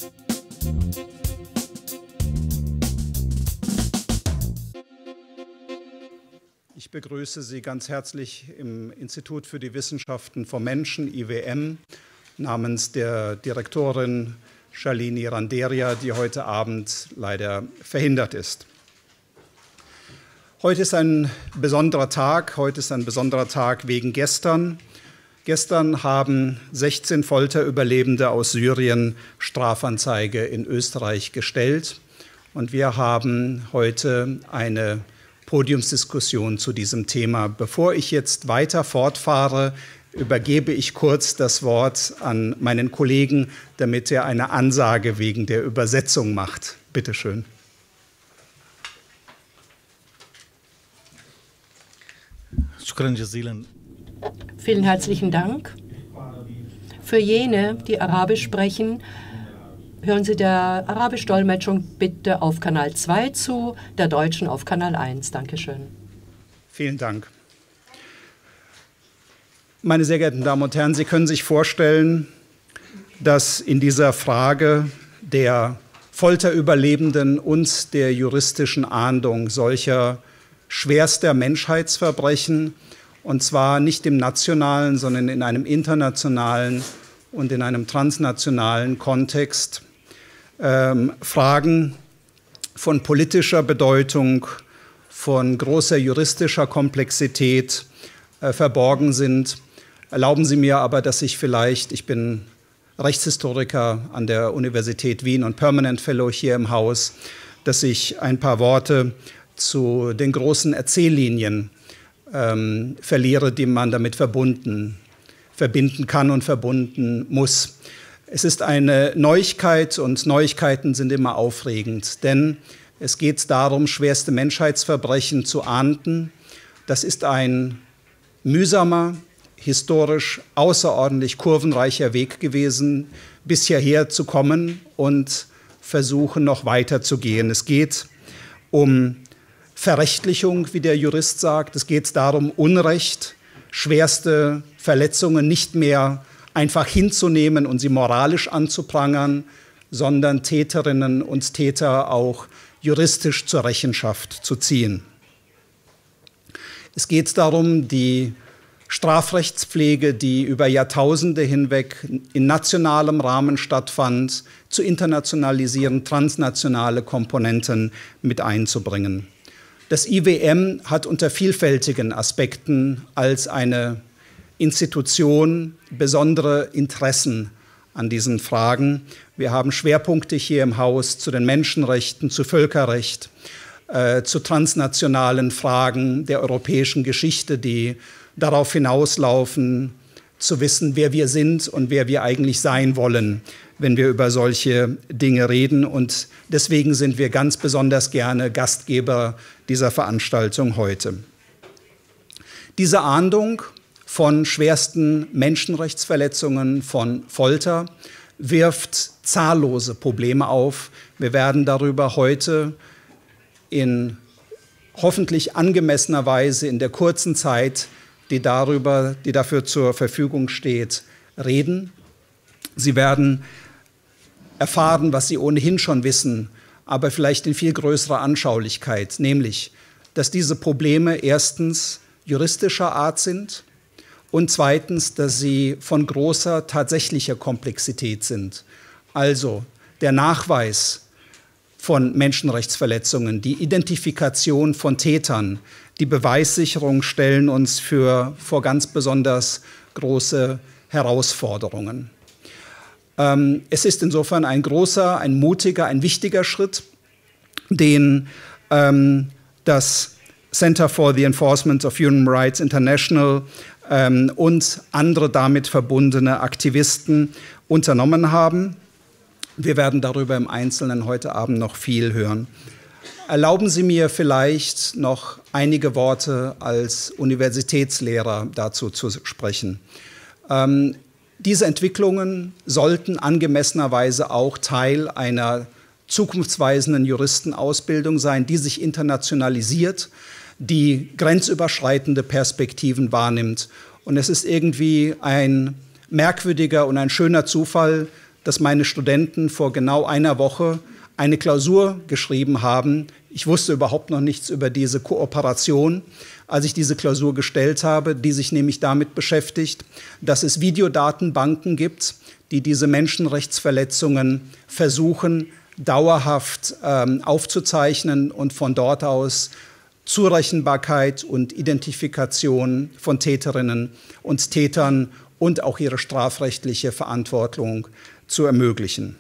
Ich begrüße Sie ganz herzlich im Institut für die Wissenschaften vom Menschen, IWM, namens der Direktorin Shalini Randeria, die heute Abend leider verhindert ist. Heute ist ein besonderer Tag. Heute ist ein besonderer Tag wegen gestern. Gestern haben 16 Folterüberlebende aus Syrien Strafanzeige in Österreich gestellt. Und wir haben heute eine Podiumsdiskussion zu diesem Thema. Bevor ich jetzt weiter fortfahre, übergebe ich kurz das Wort an meinen Kollegen, damit er eine Ansage wegen der Übersetzung macht. Bitte schön. Vielen herzlichen Dank. Für jene, die Arabisch sprechen, hören Sie der Arabisch-Dolmetschung bitte auf Kanal 2 zu, der Deutschen auf Kanal 1. Dankeschön. Vielen Dank. Meine sehr geehrten Damen und Herren, Sie können sich vorstellen, dass in dieser Frage der Folterüberlebenden und der juristischen Ahndung solcher schwerster Menschheitsverbrechen, und zwar nicht im nationalen, sondern in einem internationalen und in einem transnationalen Kontext, Fragen von politischer Bedeutung, von großer juristischer Komplexität verborgen sind. Erlauben Sie mir aber, dass ich bin Rechtshistoriker an der Universität Wien und Permanent Fellow hier im Haus, dass ich ein paar Worte zu den großen Erzähllinien verliere, die man damit verbinden kann und verbunden muss. Es ist eine Neuigkeit und Neuigkeiten sind immer aufregend, denn es geht darum, schwerste Menschheitsverbrechen zu ahnden. Das ist ein mühsamer, historisch außerordentlich kurvenreicher Weg gewesen, bis hierher zu kommen und versuchen, noch weiter zu gehen. Es geht um Verrechtlichung, wie der Jurist sagt. Es geht darum, Unrecht, schwerste Verletzungen nicht mehr einfach hinzunehmen und sie moralisch anzuprangern, sondern Täterinnen und Täter auch juristisch zur Rechenschaft zu ziehen. Es geht darum, die Strafrechtspflege, die über Jahrtausende hinweg in nationalem Rahmen stattfand, zu internationalisieren, transnationale Komponenten mit einzubringen. Das IWM hat unter vielfältigen Aspekten als eine Institution besondere Interessen an diesen Fragen. Wir haben Schwerpunkte hier im Haus zu den Menschenrechten, zu Völkerrecht, zu transnationalen Fragen der europäischen Geschichte, die darauf hinauslaufen, zu wissen, wer wir sind und wer wir eigentlich sein wollen, wenn wir über solche Dinge reden. Und deswegen sind wir ganz besonders gerne Gastgeber dieser Veranstaltung heute. Diese Ahndung von schwersten Menschenrechtsverletzungen, von Folter, wirft zahllose Probleme auf. Wir werden darüber heute in hoffentlich angemessener Weise in der kurzen Zeit, die dafür zur Verfügung steht, reden. Sie werden erfahren, was Sie ohnehin schon wissen, aber vielleicht in viel größerer Anschaulichkeit, nämlich, dass diese Probleme erstens juristischer Art sind und zweitens, dass sie von großer tatsächlicher Komplexität sind. Also der Nachweis von Menschenrechtsverletzungen, die Identifikation von Tätern, die Beweissicherung stellen uns vor ganz besonders große Herausforderungen. Es ist insofern ein großer, ein mutiger, ein wichtiger Schritt, den das Center for the Enforcement of Human Rights International und andere damit verbundene Aktivisten unternommen haben. Wir werden darüber im Einzelnen heute Abend noch viel hören. Erlauben Sie mir vielleicht noch einige Worte als Universitätslehrer dazu zu sprechen. Diese Entwicklungen sollten angemessenerweise auch Teil einer zukunftsweisenden Juristenausbildung sein, die sich internationalisiert, die grenzüberschreitende Perspektiven wahrnimmt. Und es ist irgendwie ein merkwürdiger und ein schöner Zufall, dass meine Studenten vor genau einer Woche eine Klausur geschrieben haben. Ich wusste überhaupt noch nichts über diese Kooperation, als ich diese Klausur gestellt habe, die sich nämlich damit beschäftigt, dass es Videodatenbanken gibt, die diese Menschenrechtsverletzungen versuchen, dauerhaft aufzuzeichnen und von dort aus Zurechenbarkeit und Identifikation von Täterinnen und Tätern und auch ihre strafrechtliche Verantwortung zu ermöglichen.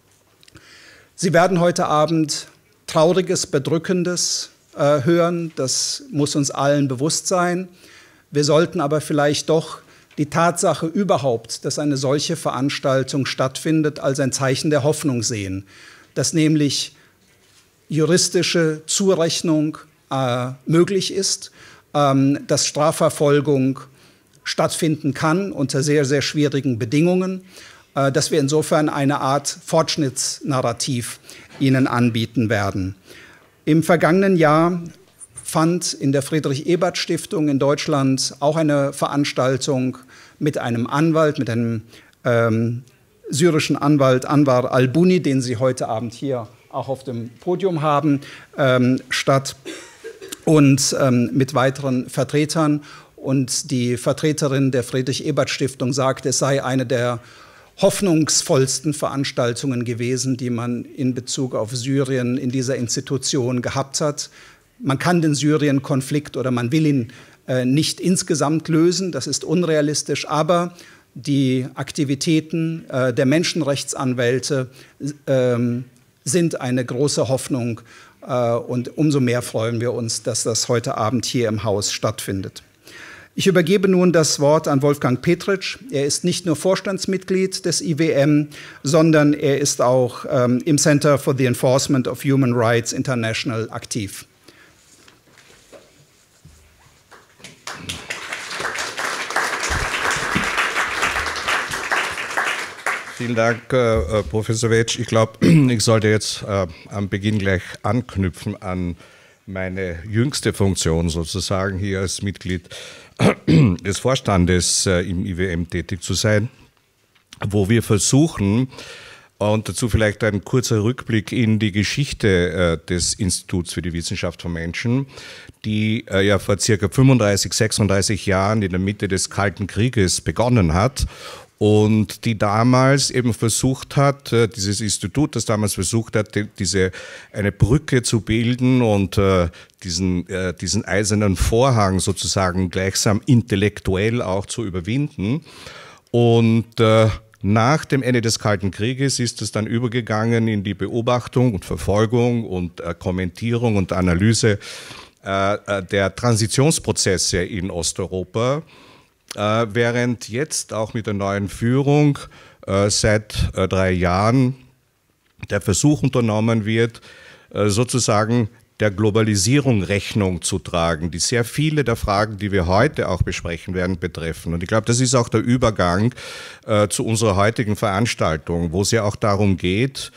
Sie werden heute Abend Trauriges, Bedrückendes hören, das muss uns allen bewusst sein. Wir sollten aber vielleicht doch die Tatsache überhaupt, dass eine solche Veranstaltung stattfindet, als ein Zeichen der Hoffnung sehen, dass nämlich juristische Zurechnung möglich ist, dass Strafverfolgung stattfinden kann unter sehr, sehr schwierigen Bedingungen, dass wir insofern eine Art Fortschrittsnarrativ Ihnen anbieten werden. Im vergangenen Jahr fand in der Friedrich-Ebert-Stiftung in Deutschland auch eine Veranstaltung mit einem Anwalt, mit einem syrischen Anwalt Anwar al-Buni, den Sie heute Abend hier auch auf dem Podium haben, statt und mit weiteren Vertretern. Und die Vertreterin der Friedrich-Ebert-Stiftung sagte, es sei eine der hoffnungsvollsten Veranstaltungen gewesen, die man in Bezug auf Syrien in dieser Institution gehabt hat. Man kann den Syrien-Konflikt oder man will ihn nicht insgesamt lösen, das ist unrealistisch, aber die Aktivitäten der Menschenrechtsanwälte sind eine große Hoffnung und umso mehr freuen wir uns, dass das heute Abend hier im Haus stattfindet. Ich übergebe nun das Wort an Wolfgang Petritsch. Er ist nicht nur Vorstandsmitglied des IWM, sondern er ist auch im Center for the Enforcement of Human Rights International aktiv. Vielen Dank, Professor Wetsch. Ich glaube, ich sollte jetzt am Beginn gleich anknüpfen an meine jüngste Funktion sozusagen hier als Mitglied des Vorstandes im IWM tätig zu sein, wo wir versuchen, und dazu vielleicht ein kurzer Rückblick in die Geschichte des Instituts für die Wissenschaft von Menschen, die ja vor circa 35, 36 Jahren in der Mitte des Kalten Krieges begonnen hat und die damals eben versucht hat, dieses Institut, das damals versucht hat, eine Brücke zu bilden und diesen eisernen Vorhang sozusagen gleichsam intellektuell auch zu überwinden. Und nach dem Ende des Kalten Krieges ist es dann übergegangen in die Beobachtung und Verfolgung und Kommentierung und Analyse der Transitionsprozesse in Osteuropa, während jetzt auch mit der neuen Führung seit 3 Jahren der Versuch unternommen wird, sozusagen der Globalisierung Rechnung zu tragen, die sehr viele der Fragen, die wir heute auch besprechen werden, betreffen. Und ich glaube, das ist auch der Übergang zu unserer heutigen Veranstaltung, wo es ja auch darum geht,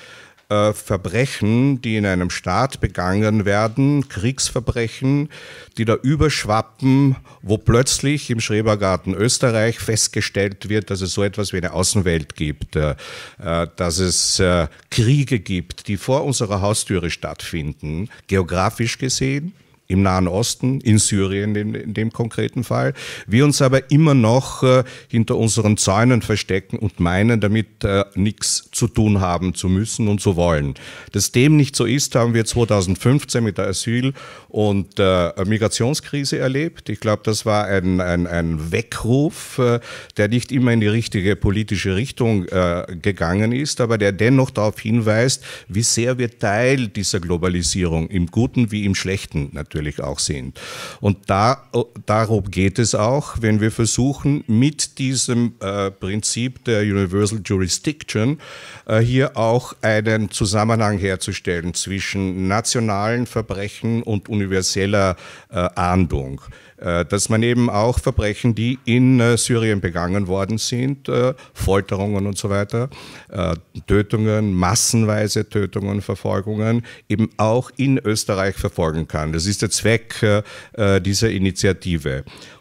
Verbrechen, die in einem Staat begangen werden, Kriegsverbrechen, die da überschwappen, wo plötzlich im Schrebergarten Österreich festgestellt wird, dass es so etwas wie eine Außenwelt gibt, dass es Kriege gibt, die vor unserer Haustüre stattfinden, geografisch gesehen, im Nahen Osten, in Syrien in dem konkreten Fall, wir uns aber immer noch hinter unseren Zäunen verstecken und meinen, damit nichts zu tun haben zu müssen und zu wollen. Dass dem nicht so ist, haben wir 2015 mit der Asyl- und Migrationskrise erlebt. Ich glaube, das war ein Weckruf, der nicht immer in die richtige politische Richtung gegangen ist, aber der dennoch darauf hinweist, wie sehr wir Teil dieser Globalisierung im Guten wie im Schlechten natürlich auch sind. Und darum geht es auch, wenn wir versuchen, mit diesem Prinzip der Universal Jurisdiction hier auch einen Zusammenhang herzustellen zwischen nationalen Verbrechen und universeller Ahndung. Dass man eben auch Verbrechen, die in Syrien begangen worden sind, Folterungen und so weiter, Tötungen, massenweise Tötungen, Verfolgungen, eben auch in Österreich verfolgen kann. Das ist der Zweck dieser Initiative.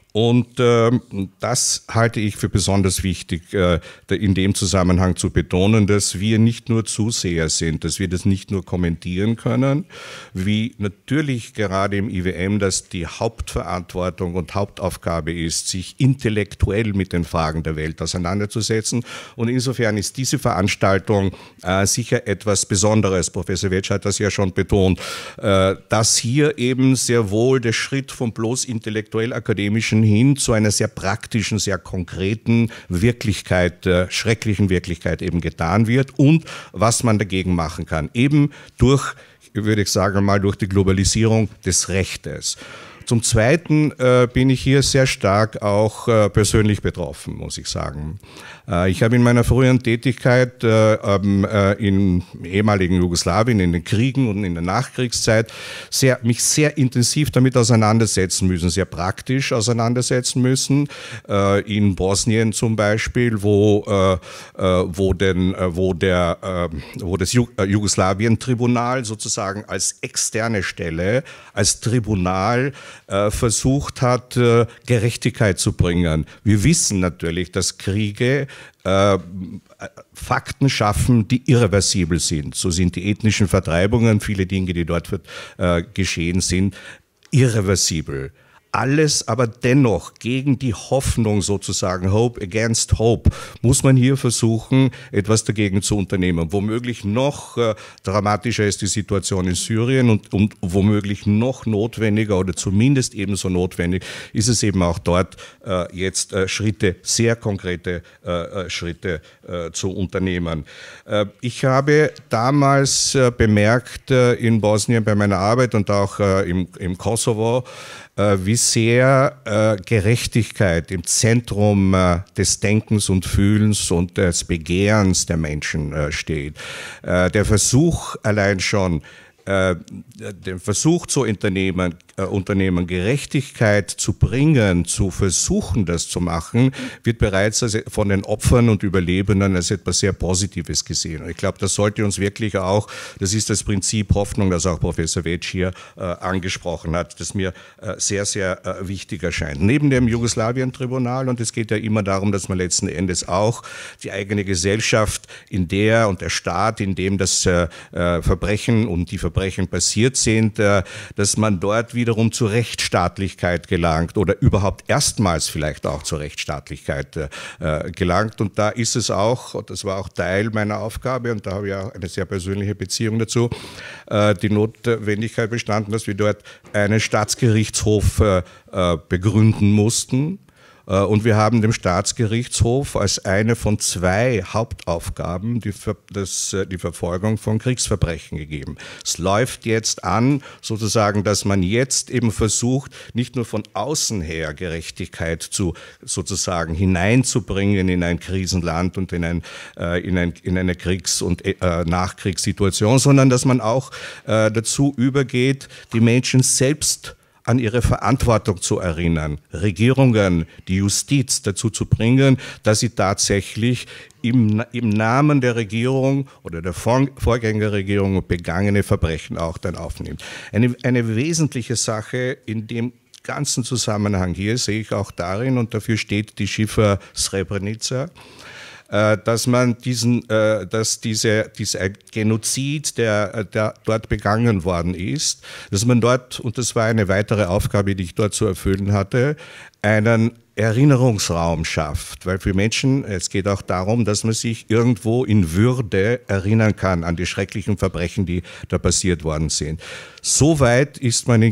Und das halte ich für besonders wichtig, in dem Zusammenhang zu betonen, dass wir nicht nur Zuseher sind, dass wir das nicht nur kommentieren können, wie natürlich gerade im IWM das die Hauptverantwortung und Hauptaufgabe ist, sich intellektuell mit den Fragen der Welt auseinanderzusetzen. Und insofern ist diese Veranstaltung sicher etwas Besonderes. Professor Wetsch hat das ja schon betont, dass hier eben sehr wohl der Schritt vom bloß intellektuell-akademischen hin zu einer sehr praktischen, sehr konkreten Wirklichkeit, schrecklichen Wirklichkeit eben getan wird und was man dagegen machen kann. Eben durch, würde ich sagen mal, durch die Globalisierung des Rechtes. Zum Zweiten bin ich hier sehr stark auch persönlich betroffen, muss ich sagen. Ich habe in meiner früheren Tätigkeit im ehemaligen Jugoslawien, in den Kriegen und in der Nachkriegszeit mich sehr intensiv damit auseinandersetzen müssen, sehr praktisch auseinandersetzen müssen. In Bosnien zum Beispiel, wo das Jugoslawien-Tribunal sozusagen als externe Stelle, als Tribunal versucht hat, Gerechtigkeit zu bringen. Wir wissen natürlich, dass Kriege Fakten schaffen, die irreversibel sind. So sind die ethnischen Vertreibungen, viele Dinge, die dort geschehen sind, irreversibel. Alles aber dennoch gegen die Hoffnung sozusagen, Hope against Hope, muss man hier versuchen, etwas dagegen zu unternehmen. Womöglich noch dramatischer ist die Situation in Syrien und womöglich noch notwendiger oder zumindest ebenso notwendig ist es eben auch dort jetzt Schritte, sehr konkrete Schritte zu unternehmen. Ich habe damals bemerkt in Bosnien bei meiner Arbeit und auch im Kosovo, wie sehr Gerechtigkeit im Zentrum des Denkens und Fühlens und des Begehrens der Menschen steht. Der Versuch allein schon, den Versuch zu unternehmen, Gerechtigkeit zu bringen, zu versuchen, das zu machen, wird bereits von den Opfern und Überlebenden als etwas sehr Positives gesehen. Und ich glaube, das sollte uns wirklich auch, das ist das Prinzip Hoffnung, das auch Professor Wetsch hier angesprochen hat, das mir sehr, sehr wichtig erscheint. Neben dem Jugoslawien-Tribunal, und es geht ja immer darum, dass man letzten Endes auch die eigene Gesellschaft und der Staat, in dem das Verbrechen und die Verbrechen passiert sind, dass man dort wiederum zur Rechtsstaatlichkeit gelangt oder überhaupt erstmals vielleicht auch zur Rechtsstaatlichkeit gelangt. Und da ist es auch, das war auch Teil meiner Aufgabe und da habe ich auch eine sehr persönliche Beziehung dazu, die Notwendigkeit bestanden, dass wir dort einen Staatsgerichtshof begründen mussten. Und wir haben dem Staatsgerichtshof als eine von 2 Hauptaufgaben die Verfolgung von Kriegsverbrechen gegeben. Es läuft jetzt an, sozusagen, dass man jetzt eben versucht, nicht nur von außen her Gerechtigkeit sozusagen hineinzubringen in ein Krisenland und in eine Kriegs- und Nachkriegssituation, sondern dass man auch dazu übergeht, die Menschen selbst an ihre Verantwortung zu erinnern, Regierungen, die Justiz dazu zu bringen, dass sie tatsächlich im Namen der Regierung oder der Vorgängerregierung begangene Verbrechen auch dann aufnimmt. Eine wesentliche Sache in dem ganzen Zusammenhang hier sehe ich auch darin, und dafür steht die Schiffer Srebrenica, dass man dieser Genozid, der dort begangen worden ist, dass man dort, und das war eine weitere Aufgabe, die ich dort zu erfüllen hatte, einen Erinnerungsraum schafft, weil für Menschen, es geht auch darum, dass man sich irgendwo in Würde erinnern kann an die schrecklichen Verbrechen, die da passiert worden sind. Soweit ist man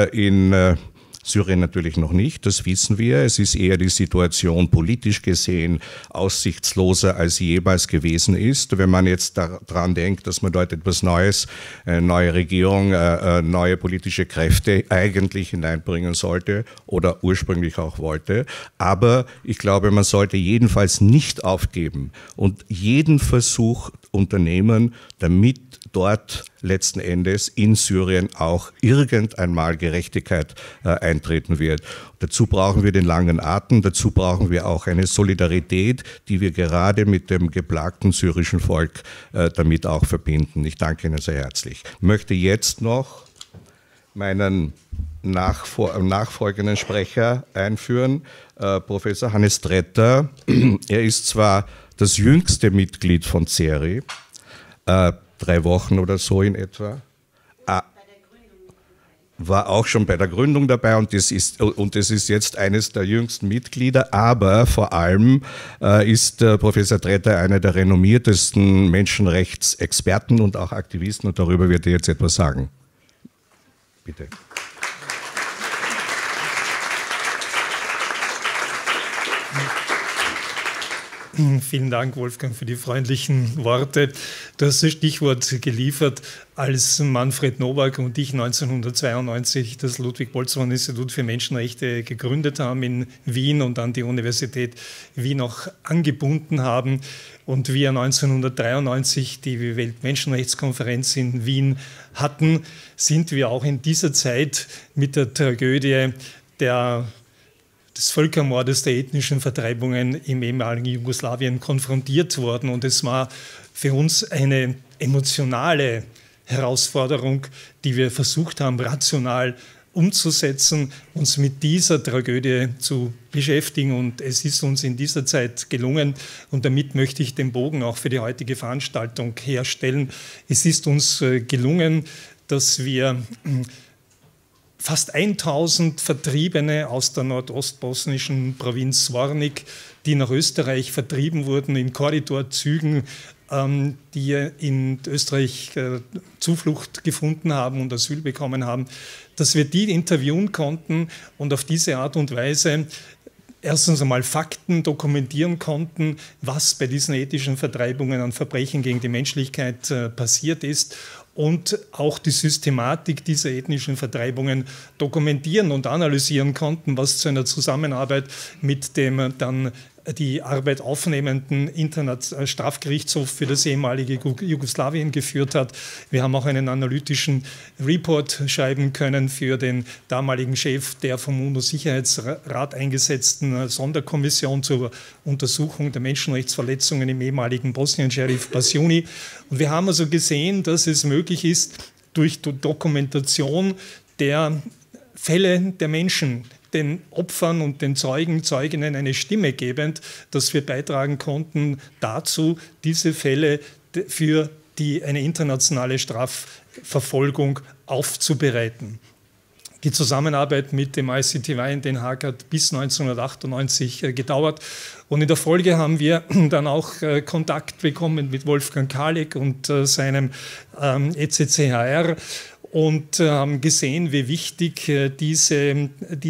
in Syrien natürlich noch nicht, das wissen wir. Es ist eher die Situation politisch gesehen aussichtsloser, als sie jemals gewesen ist. Wenn man jetzt daran denkt, dass man dort etwas Neues, eine neue Regierung, neue politische Kräfte eigentlich hineinbringen sollte oder ursprünglich auch wollte. Aber ich glaube, man sollte jedenfalls nicht aufgeben und jeden Versuch unternehmen, damit dort letzten Endes in Syrien auch irgendeinmal Gerechtigkeit eintreten wird. Dazu brauchen wir den langen Atem, dazu brauchen wir auch eine Solidarität, die wir gerade mit dem geplagten syrischen Volk damit auch verbinden. Ich danke Ihnen sehr herzlich. Ich möchte jetzt noch meinen nachfolgenden Sprecher einführen, Professor Hannes Tretter. Er ist zwar das jüngste Mitglied von CERI, 3 Wochen oder so in etwa, war auch schon bei der Gründung dabei und das ist jetzt eines der jüngsten Mitglieder, aber vor allem ist Professor Tretter einer der renommiertesten Menschenrechtsexperten und auch Aktivisten und darüber wird er jetzt etwas sagen. Bitte. Vielen Dank, Wolfgang, für die freundlichen Worte. Du hast das Stichwort geliefert, als Manfred Nowak und ich 1992 das Ludwig-Boltzmann-Institut für Menschenrechte gegründet haben in Wien und an die Universität Wien auch angebunden haben und wir 1993 die Weltmenschenrechtskonferenz in Wien hatten, sind wir auch in dieser Zeit mit der Tragödie des Völkermordes, der ethnischen Vertreibungen im ehemaligen Jugoslawien konfrontiert worden. Und es war für uns eine emotionale Herausforderung, die wir versucht haben, rational umzusetzen, uns mit dieser Tragödie zu beschäftigen. Und es ist uns in dieser Zeit gelungen. Und damit möchte ich den Bogen auch für die heutige Veranstaltung herstellen. Es ist uns gelungen, dass wir fast 1000 Vertriebene aus der nordostbosnischen Provinz Zvornik, die nach Österreich vertrieben wurden, in Korridorzügen, die in Österreich Zuflucht gefunden haben und Asyl bekommen haben, dass wir die interviewen konnten und auf diese Art und Weise erstens einmal Fakten dokumentieren konnten, was bei diesen ethnischen Vertreibungen an Verbrechen gegen die Menschlichkeit passiert ist und auch die Systematik dieser ethnischen Vertreibungen dokumentieren und analysieren konnten, was zu einer Zusammenarbeit mit dem dann die Arbeit aufnehmenden Strafgerichtshof für das ehemalige Jugoslawien geführt hat. Wir haben auch einen analytischen Report schreiben können für den damaligen Chef der vom UNO-Sicherheitsrat eingesetzten Sonderkommission zur Untersuchung der Menschenrechtsverletzungen im ehemaligen Bosnien-Sheriff Basjuni. Und wir haben also gesehen, dass es möglich ist, durch die Dokumentation der Fälle der Menschen, den Opfern und den Zeugen, Zeuginnen eine Stimme gebend, dass wir beitragen konnten dazu, diese Fälle für eine internationale Strafverfolgung aufzubereiten. Die Zusammenarbeit mit dem ICTY in Den Haag hat bis 1998 gedauert und in der Folge haben wir dann auch Kontakt bekommen mit Wolfgang Kalik und seinem ECCHR und haben gesehen, wie wichtig diese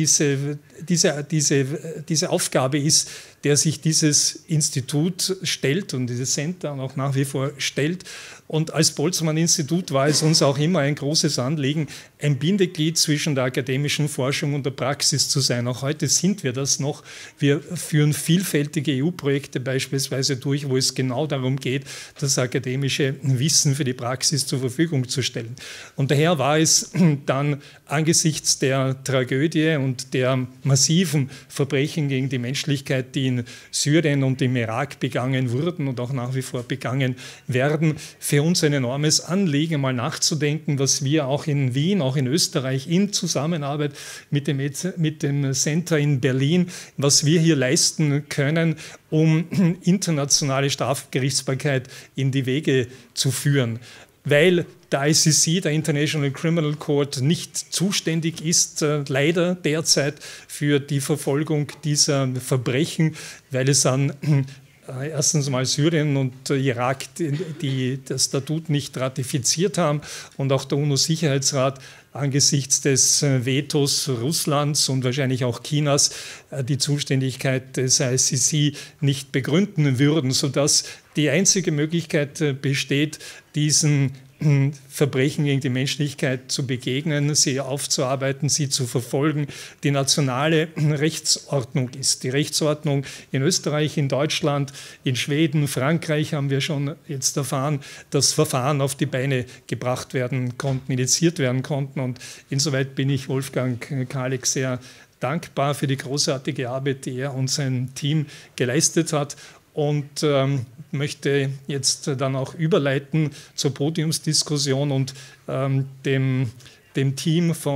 Aufgabe ist, der sich dieses Institut stellt und dieses Center auch nach wie vor stellt. Und als Boltzmann-Institut war es uns auch immer ein großes Anliegen, ein Bindeglied zwischen der akademischen Forschung und der Praxis zu sein. Auch heute sind wir das noch. Wir führen vielfältige EU-Projekte beispielsweise durch, wo es genau darum geht, das akademische Wissen für die Praxis zur Verfügung zu stellen. Und daher war es dann angesichts der Tragödie und der massiven Verbrechen gegen die Menschlichkeit, die in Syrien und im Irak begangen wurden und auch nach wie vor begangen werden, für uns ein enormes Anliegen, mal nachzudenken, was wir auch in Wien, auch in Österreich, in Zusammenarbeit mit dem Center in Berlin, was wir hier leisten können, um internationale Strafgerichtsbarkeit in die Wege zu führen. Weil der ICC, der International Criminal Court, nicht zuständig ist, leider derzeit für die Verfolgung dieser Verbrechen, weil es an erstens mal Syrien und Irak das Statut nicht ratifiziert haben und auch der UNO-Sicherheitsrat angesichts des Vetos Russlands und wahrscheinlich auch Chinas die Zuständigkeit des ICC nicht begründen würden, sodass die einzige Möglichkeit besteht, diesen Verbrechen gegen die Menschlichkeit zu begegnen, sie aufzuarbeiten, sie zu verfolgen, die nationale Rechtsordnung ist. Die Rechtsordnung in Österreich, in Deutschland, in Schweden, Frankreich haben wir schon jetzt erfahren, dass Verfahren auf die Beine gebracht werden konnten, initiiert werden konnten. Und insoweit bin ich Wolfgang Kalik sehr dankbar für die großartige Arbeit, die er und sein Team geleistet hat. Und möchte jetzt dann auch überleiten zur Podiumsdiskussion und dem Team vom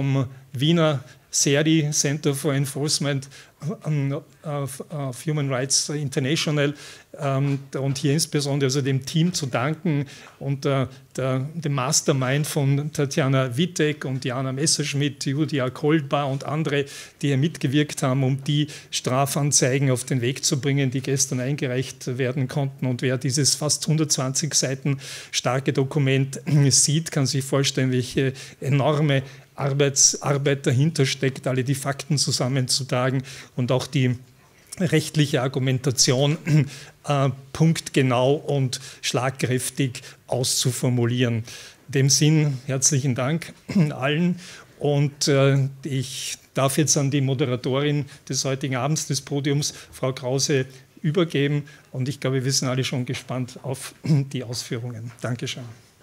Wiener CERI, Center for Enforcement of Human Rights International, und hier insbesondere also dem Team zu danken und dem Mastermind von Tatjana Witek und Jana Messerschmidt, Julia Kolba und andere, die hier mitgewirkt haben, um die Strafanzeigen auf den Weg zu bringen, die gestern eingereicht werden konnten. Und wer dieses fast 120 Seiten starke Dokument sieht, kann sich vorstellen, welche enorme Arbeit dahinter steckt, alle die Fakten zusammenzutragen und auch die rechtliche Argumentation punktgenau und schlagkräftig auszuformulieren. In dem Sinn herzlichen Dank allen, und ich darf jetzt an die Moderatorin des heutigen Abends, des Podiums, Frau Krause, übergeben, und ich glaube, wir sind alle schon gespannt auf die Ausführungen. Dankeschön.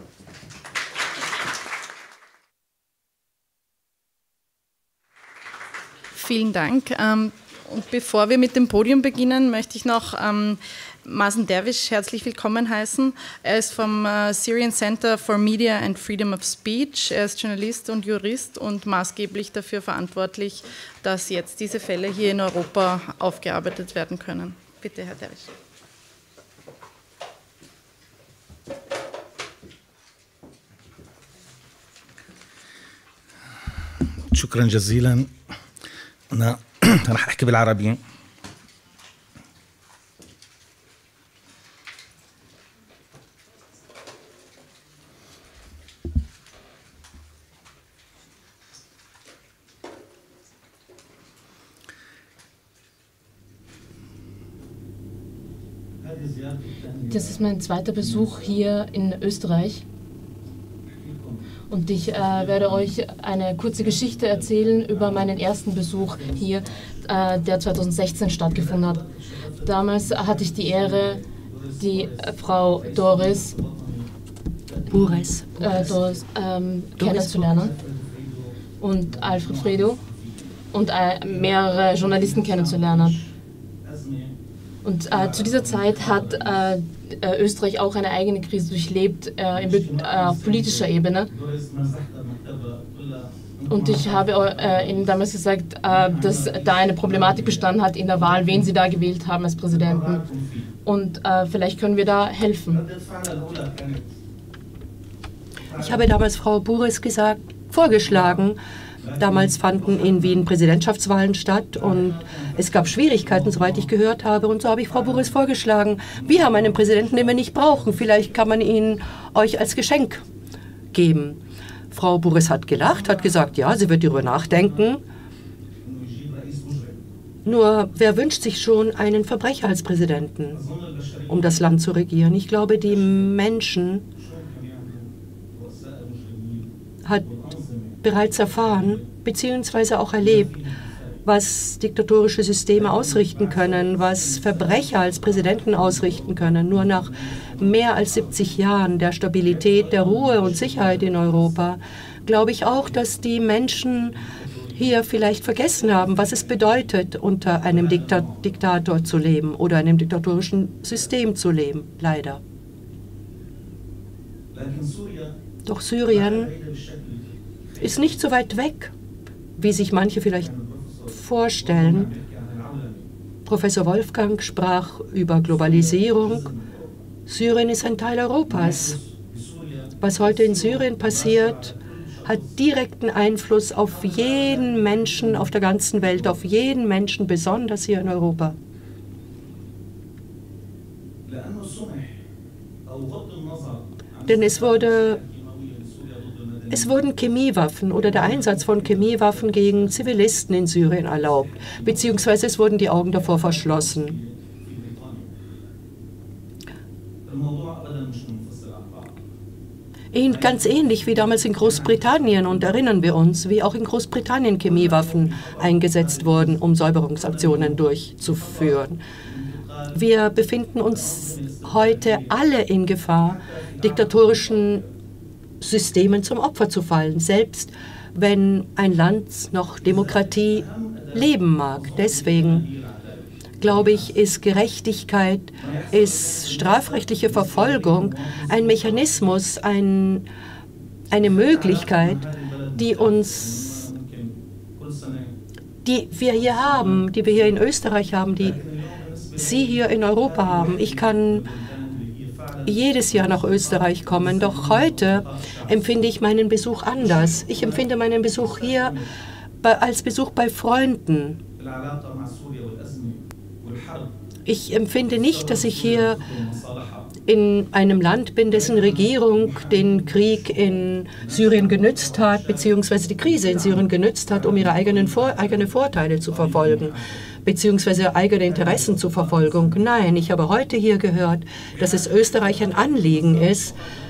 Vielen Dank. Und bevor wir mit dem Podium beginnen, möchte ich noch Mazen Dervish herzlich willkommen heißen. Er ist vom Syrian Center for Media and Freedom of Speech. Er ist Journalist und Jurist und maßgeblich dafür verantwortlich, dass jetzt diese Fälle hier in Europa aufgearbeitet werden können. Bitte, Herr Dervish. شكرا جزيلا. أنا راح أحكي بالعربي. Das ist mein zweiter Besuch hier in Österreich. Und ich werde euch eine kurze Geschichte erzählen über meinen ersten Besuch hier, der 2016 stattgefunden hat. Damals hatte ich die Ehre, die Frau Doris Bures kennenzulernen und Alfred Fredo und mehrere Journalisten kennenzulernen. Und zu dieser Zeit hat Österreich auch eine eigene Krise durchlebt auf politischer Ebene. Und ich habe Ihnen damals gesagt, dass da eine Problematik bestanden hat in der Wahl, wen Sie da gewählt haben als Präsidenten. Und vielleicht können wir da helfen. Ich habe damals Frau Bures vorgeschlagen. Damals fanden in Wien Präsidentschaftswahlen statt und es gab Schwierigkeiten, soweit ich gehört habe. Und so habe ich Frau Bures vorgeschlagen, wir haben einen Präsidenten, den wir nicht brauchen. Vielleicht kann man ihn euch als Geschenk geben. Frau Bures hat gelacht, hat gesagt, ja, sie wird darüber nachdenken. Nur, wer wünscht sich schon einen Verbrecher als Präsidenten, um das Land zu regieren? Ich glaube, die Menschen hat bereits erfahren bzw. auch erlebt, was diktatorische Systeme ausrichten können, was Verbrecher als Präsidenten ausrichten können. Nur nach mehr als 70 Jahren der Stabilität, der Ruhe und Sicherheit in Europa, glaube ich auch, dass die Menschen hier vielleicht vergessen haben, was es bedeutet, unter einem Diktator zu leben oder einem diktatorischen System zu leben, leider. Doch Syrien ist nicht so weit weg, wie sich manche vielleicht vorstellen. Professor Wolfgang sprach über Globalisierung. Syrien ist ein Teil Europas. Was heute in Syrien passiert, hat direkten Einfluss auf jeden Menschen auf der ganzen Welt, auf jeden Menschen, besonders hier in Europa. Denn es wurden Chemiewaffen oder der Einsatz von Chemiewaffen gegen Zivilisten in Syrien erlaubt, beziehungsweise es wurden die Augen davor verschlossen. Ganz ähnlich wie damals in Großbritannien, und erinnern wir uns, wie auch in Großbritannien Chemiewaffen eingesetzt wurden, um Säuberungsaktionen durchzuführen. Wir befinden uns heute alle in Gefahr, diktatorischen Systemen zum Opfer zu fallen, selbst wenn ein Land noch Demokratie leben mag. Deswegen glaube ich, ist Gerechtigkeit, ist strafrechtliche Verfolgung ein Mechanismus, eine Möglichkeit, die uns die wir hier haben, die wir hier in Österreich haben, die Sie hier in Europa haben. Ich kann jedes Jahr nach Österreich kommen, doch heute empfinde ich meinen Besuch anders. Ich empfinde meinen Besuch hier als Besuch bei Freunden. Ich empfinde nicht, dass ich hier in einem Land bin, dessen Regierung den Krieg in Syrien genützt hat, beziehungsweise die Krise in Syrien genützt hat, um ihre eigene Vorteile zu verfolgen, beziehungsweise eigene Interessen zur Verfolgung. Nein, ich habe heute hier gehört, dass es Österreich ein Anliegen ist,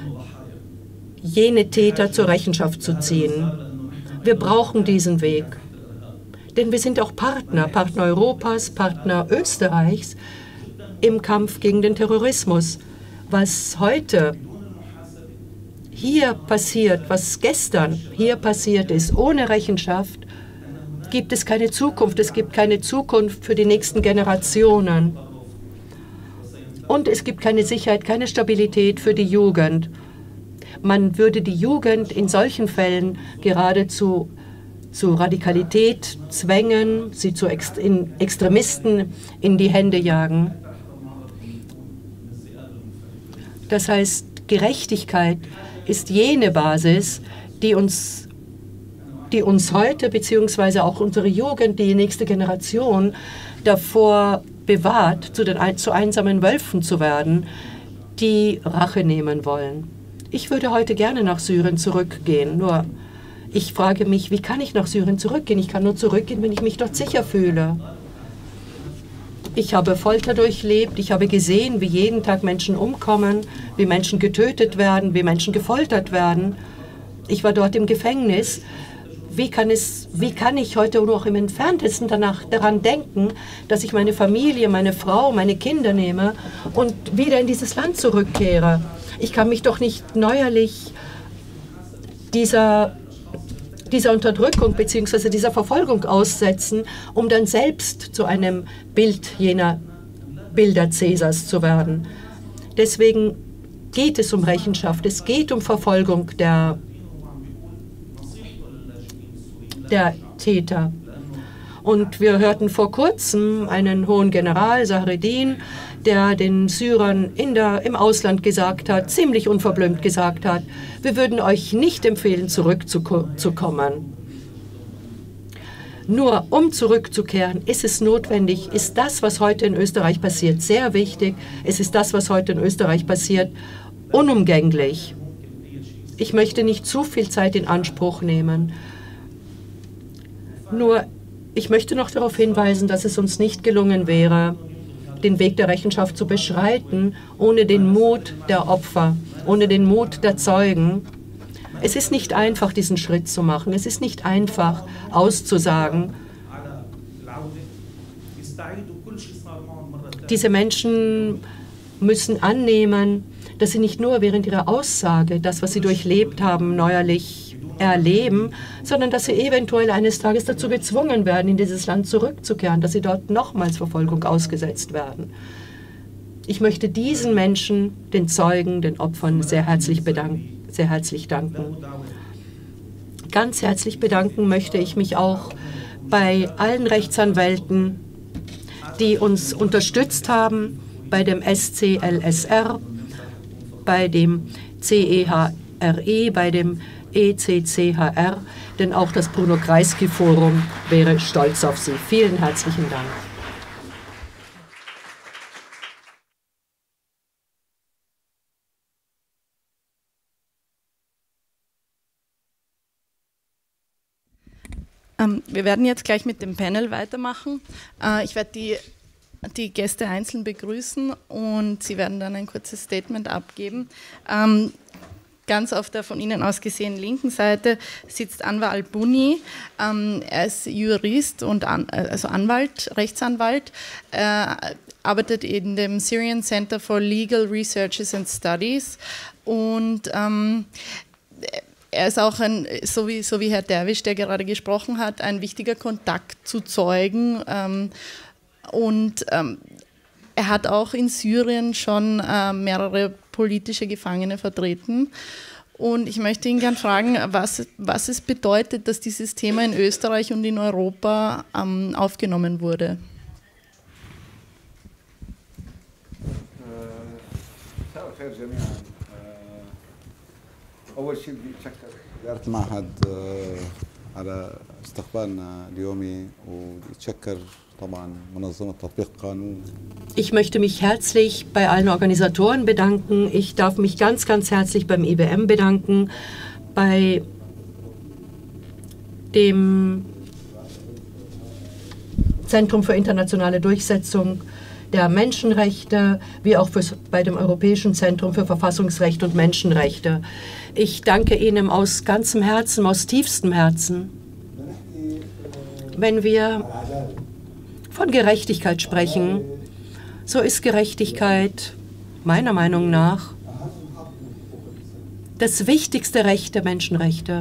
jene Täter zur Rechenschaft zu ziehen. Wir brauchen diesen Weg. Denn wir sind auch Partner Europas, Partner Österreichs im Kampf gegen den Terrorismus. Was heute hier passiert, was gestern hier passiert ist, ohne Rechenschaft, gibt es keine Zukunft. Es gibt keine Zukunft für die nächsten Generationen. Und es gibt keine Sicherheit, keine Stabilität für die Jugend. Man würde die Jugend in solchen Fällen geradezu zu Radikalität zwängen, sie zu Extremisten in die Hände jagen. Das heißt, Gerechtigkeit ist jene Basis, die uns heute, beziehungsweise auch unsere Jugend, die nächste Generation, davor bewahrt, zu einsamen Wölfen zu werden, die Rache nehmen wollen. Ich würde heute gerne nach Syrien zurückgehen, nur ich frage mich, wie kann ich nach Syrien zurückgehen? Ich kann nur zurückgehen, wenn ich mich dort sicher fühle. Ich habe Folter durchlebt, ich habe gesehen, wie jeden Tag Menschen umkommen, wie Menschen getötet werden, wie Menschen gefoltert werden. Ich war dort im Gefängnis. Wie kann ich heute nur auch im Entferntesten daran denken, dass ich meine Familie, meine Frau, meine Kinder nehme und wieder in dieses Land zurückkehre? Ich kann mich doch nicht neuerlich dieser Unterdrückung bzw. dieser Verfolgung aussetzen, um dann selbst zu einem Bild jener Bilder Cäsars zu werden. Deswegen geht es um Rechenschaft, es geht um Verfolgung der Täter. Und wir hörten vor kurzem einen hohen General, Zahreddin, der den Syrern im Ausland gesagt hat, ziemlich unverblümt gesagt hat, wir würden euch nicht empfehlen, zurückzukommen. Nur um zurückzukehren, ist es notwendig, ist das, was heute in Österreich passiert, sehr wichtig. Es ist das, was heute in Österreich passiert, unumgänglich. Ich möchte nicht zu viel Zeit in Anspruch nehmen. Nur, ich möchte noch darauf hinweisen, dass es uns nicht gelungen wäre, den Weg der Rechenschaft zu beschreiten, ohne den Mut der Opfer, ohne den Mut der Zeugen. Es ist nicht einfach, diesen Schritt zu machen. Es ist nicht einfach, auszusagen. Diese Menschen müssen annehmen, dass sie nicht nur während ihrer Aussage das, was sie durchlebt haben, neuerlich erleben, sondern dass sie eventuell eines Tages dazu gezwungen werden, in dieses Land zurückzukehren, dass sie dort nochmals Verfolgung ausgesetzt werden. Ich möchte diesen Menschen, den Zeugen, den Opfern sehr herzlich danken. Ganz herzlich bedanken möchte ich mich auch bei allen Rechtsanwälten, die uns unterstützt haben, bei dem SCLSR, bei dem CEHRE, bei dem ECCHR, denn auch das Bruno Kreisky Forum wäre stolz auf Sie. Vielen herzlichen Dank. Wir werden jetzt gleich mit dem Panel weitermachen. Ich werde die Gäste einzeln begrüßen und sie werden dann ein kurzes Statement abgeben. Ganz auf der von Ihnen aus gesehenen linken Seite sitzt Anwar Al-Bunni. Er ist Jurist und also Anwalt, Rechtsanwalt. Arbeitet in dem Syrian Center for Legal Researches and Studies und er ist auch so wie Herr Derwisch, der gerade gesprochen hat, ein wichtiger Kontakt zu Zeugen und er hat auch in Syrien schon mehrere politische Gefangene vertreten Und ich möchte ihn gerne fragen, was es bedeutet, dass dieses Thema in Österreich und in Europa aufgenommen wurde. أول شيء بشكر إدارة المعهد على استقبالنا اليومي ويتشكر طبعا منظمة تطبيق قانون. Ich möchte mich herzlich bei allen Organisatoren bedanken. Ich darf mich ganz, ganz herzlich beim IBM bedanken, bei dem Zentrum für internationale Durchsetzung der Menschenrechte, wie auch bei dem Europäischen Zentrum für Verfassungsrecht und Menschenrechte. Ich danke Ihnen aus ganzem Herzen, aus tiefstem Herzen. Wenn wir von Gerechtigkeit sprechen, so ist Gerechtigkeit meiner Meinung nach das wichtigste Recht der Menschenrechte.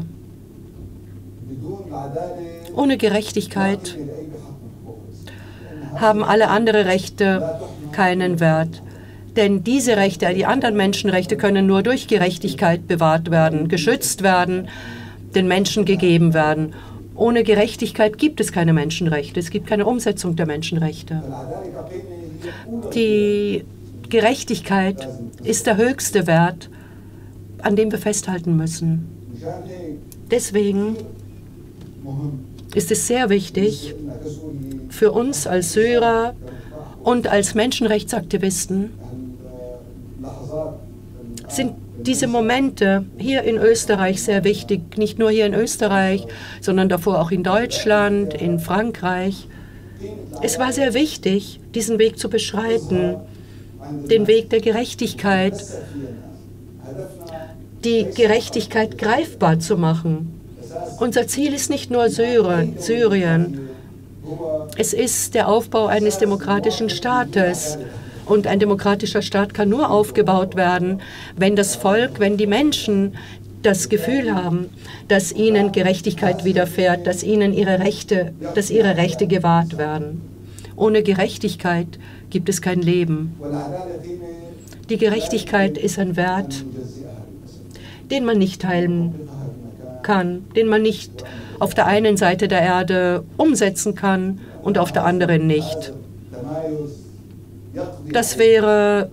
Ohne Gerechtigkeit haben alle anderen Rechte keinen Wert. Denn diese Rechte, die anderen Menschenrechte, können nur durch Gerechtigkeit bewahrt werden, geschützt werden, den Menschen gegeben werden. Ohne Gerechtigkeit gibt es keine Menschenrechte, es gibt keine Umsetzung der Menschenrechte. Die Gerechtigkeit ist der höchste Wert, an dem wir festhalten müssen. Deswegen ist es sehr wichtig für uns als Syrer und als Menschenrechtsaktivisten, sind diese Momente hier in Österreich sehr wichtig, nicht nur hier in Österreich, sondern davor auch in Deutschland, in Frankreich. Es war sehr wichtig, diesen Weg zu beschreiten, den Weg der Gerechtigkeit, die Gerechtigkeit greifbar zu machen. Unser Ziel ist nicht nur Syrien, es ist der Aufbau eines demokratischen Staates. Und ein demokratischer Staat kann nur aufgebaut werden, wenn das Volk, wenn die Menschen das Gefühl haben, dass ihnen Gerechtigkeit widerfährt, dass ihre Rechte gewahrt werden. Ohne Gerechtigkeit gibt es kein Leben. Die Gerechtigkeit ist ein Wert, den man nicht teilen kann, den man nicht auf der einen Seite der Erde umsetzen kann und auf der anderen nicht. Das wäre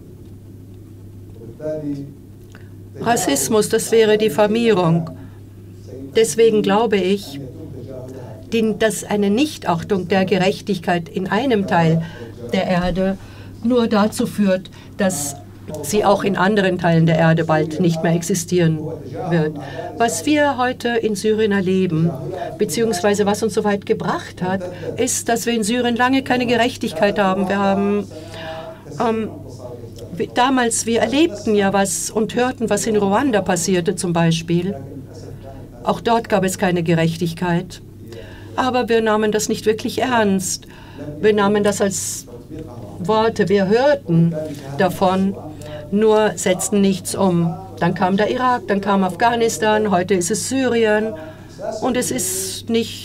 Rassismus, das wäre Diffamierung. Deswegen glaube ich, dass eine Nichtachtung der Gerechtigkeit in einem Teil der Erde nur dazu führt, dass sie auch in anderen Teilen der Erde bald nicht mehr existieren wird. Was wir heute in Syrien erleben, beziehungsweise was uns so weit gebracht hat, ist, dass wir in Syrien lange keine Gerechtigkeit haben. Wir haben damals, wir erlebten ja was und hörten, was in Ruanda passierte zum Beispiel. Auch dort gab es keine Gerechtigkeit. Aber wir nahmen das nicht wirklich ernst. Wir nahmen das als Worte. Wir hörten davon, nur setzten nichts um. Dann kam der Irak, dann kam Afghanistan, heute ist es Syrien. Und es ist nicht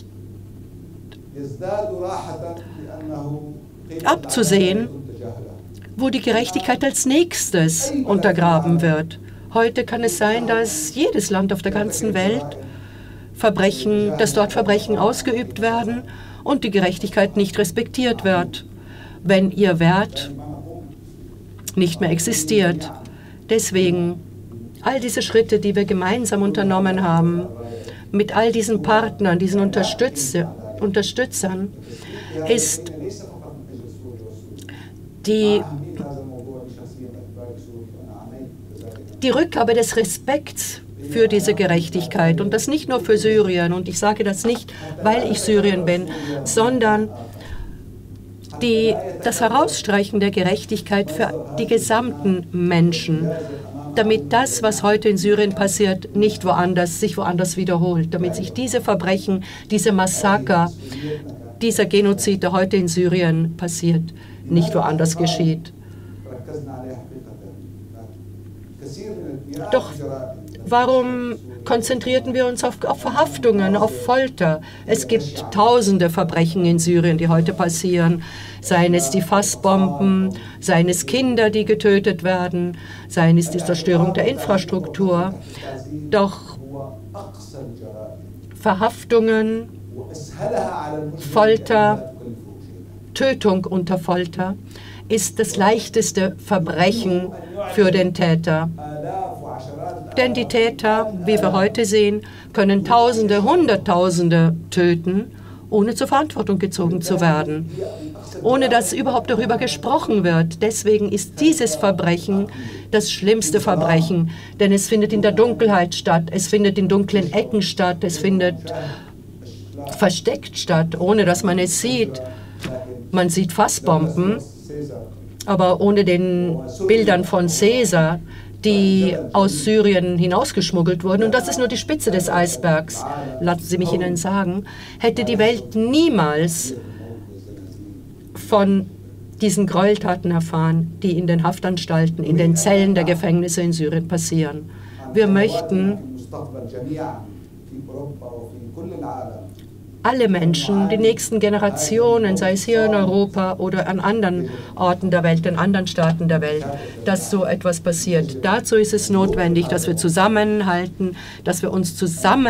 abzusehen, wo die Gerechtigkeit als nächstes untergraben wird. Heute kann es sein, dass jedes Land auf der ganzen Welt dass dort Verbrechen ausgeübt werden und die Gerechtigkeit nicht respektiert wird, wenn ihr Wert nicht mehr existiert. Deswegen all diese Schritte, die wir gemeinsam unternommen haben, mit all diesen Partnern, diesen Unterstützern, ist die Rückgabe des Respekts für diese Gerechtigkeit und das nicht nur für Syrien. Und ich sage das nicht, weil ich Syrien bin, sondern das Herausstreichen der Gerechtigkeit für die gesamten Menschen, damit das, was heute in Syrien passiert, sich woanders wiederholt, damit sich diese Verbrechen, diese Massaker, dieser Genozid, der heute in Syrien passiert, nicht woanders geschieht. Doch warum konzentrierten wir uns auf Verhaftungen, auf Folter. Es gibt tausende Verbrechen in Syrien, die heute passieren. Seien es die Fassbomben, seien es Kinder, die getötet werden, seien es die Zerstörung der Infrastruktur. Doch Verhaftungen, Folter, Tötung unter Folter ist das leichteste Verbrechen für den Täter. Denn die Täter, wie wir heute sehen, können Tausende, Hunderttausende töten, ohne zur Verantwortung gezogen zu werden, ohne dass überhaupt darüber gesprochen wird. Deswegen ist dieses Verbrechen das schlimmste Verbrechen, denn es findet in der Dunkelheit statt, es findet in dunklen Ecken statt, es findet versteckt statt, ohne dass man es sieht. Man sieht Fassbomben, aber ohne den Bildern von Caesar, die aus Syrien hinausgeschmuggelt wurden, und das ist nur die Spitze des Eisbergs, lassen Sie mich Ihnen sagen, hätte die Welt niemals von diesen Gräueltaten erfahren, die in den Haftanstalten, in den Zellen der Gefängnisse in Syrien passieren. Wir möchten alle Menschen, die nächsten Generationen, sei es hier in Europa oder an anderen Orten der Welt, in anderen Staaten der Welt, dass so etwas passiert. Dazu ist es notwendig, dass wir zusammenhalten, dass wir uns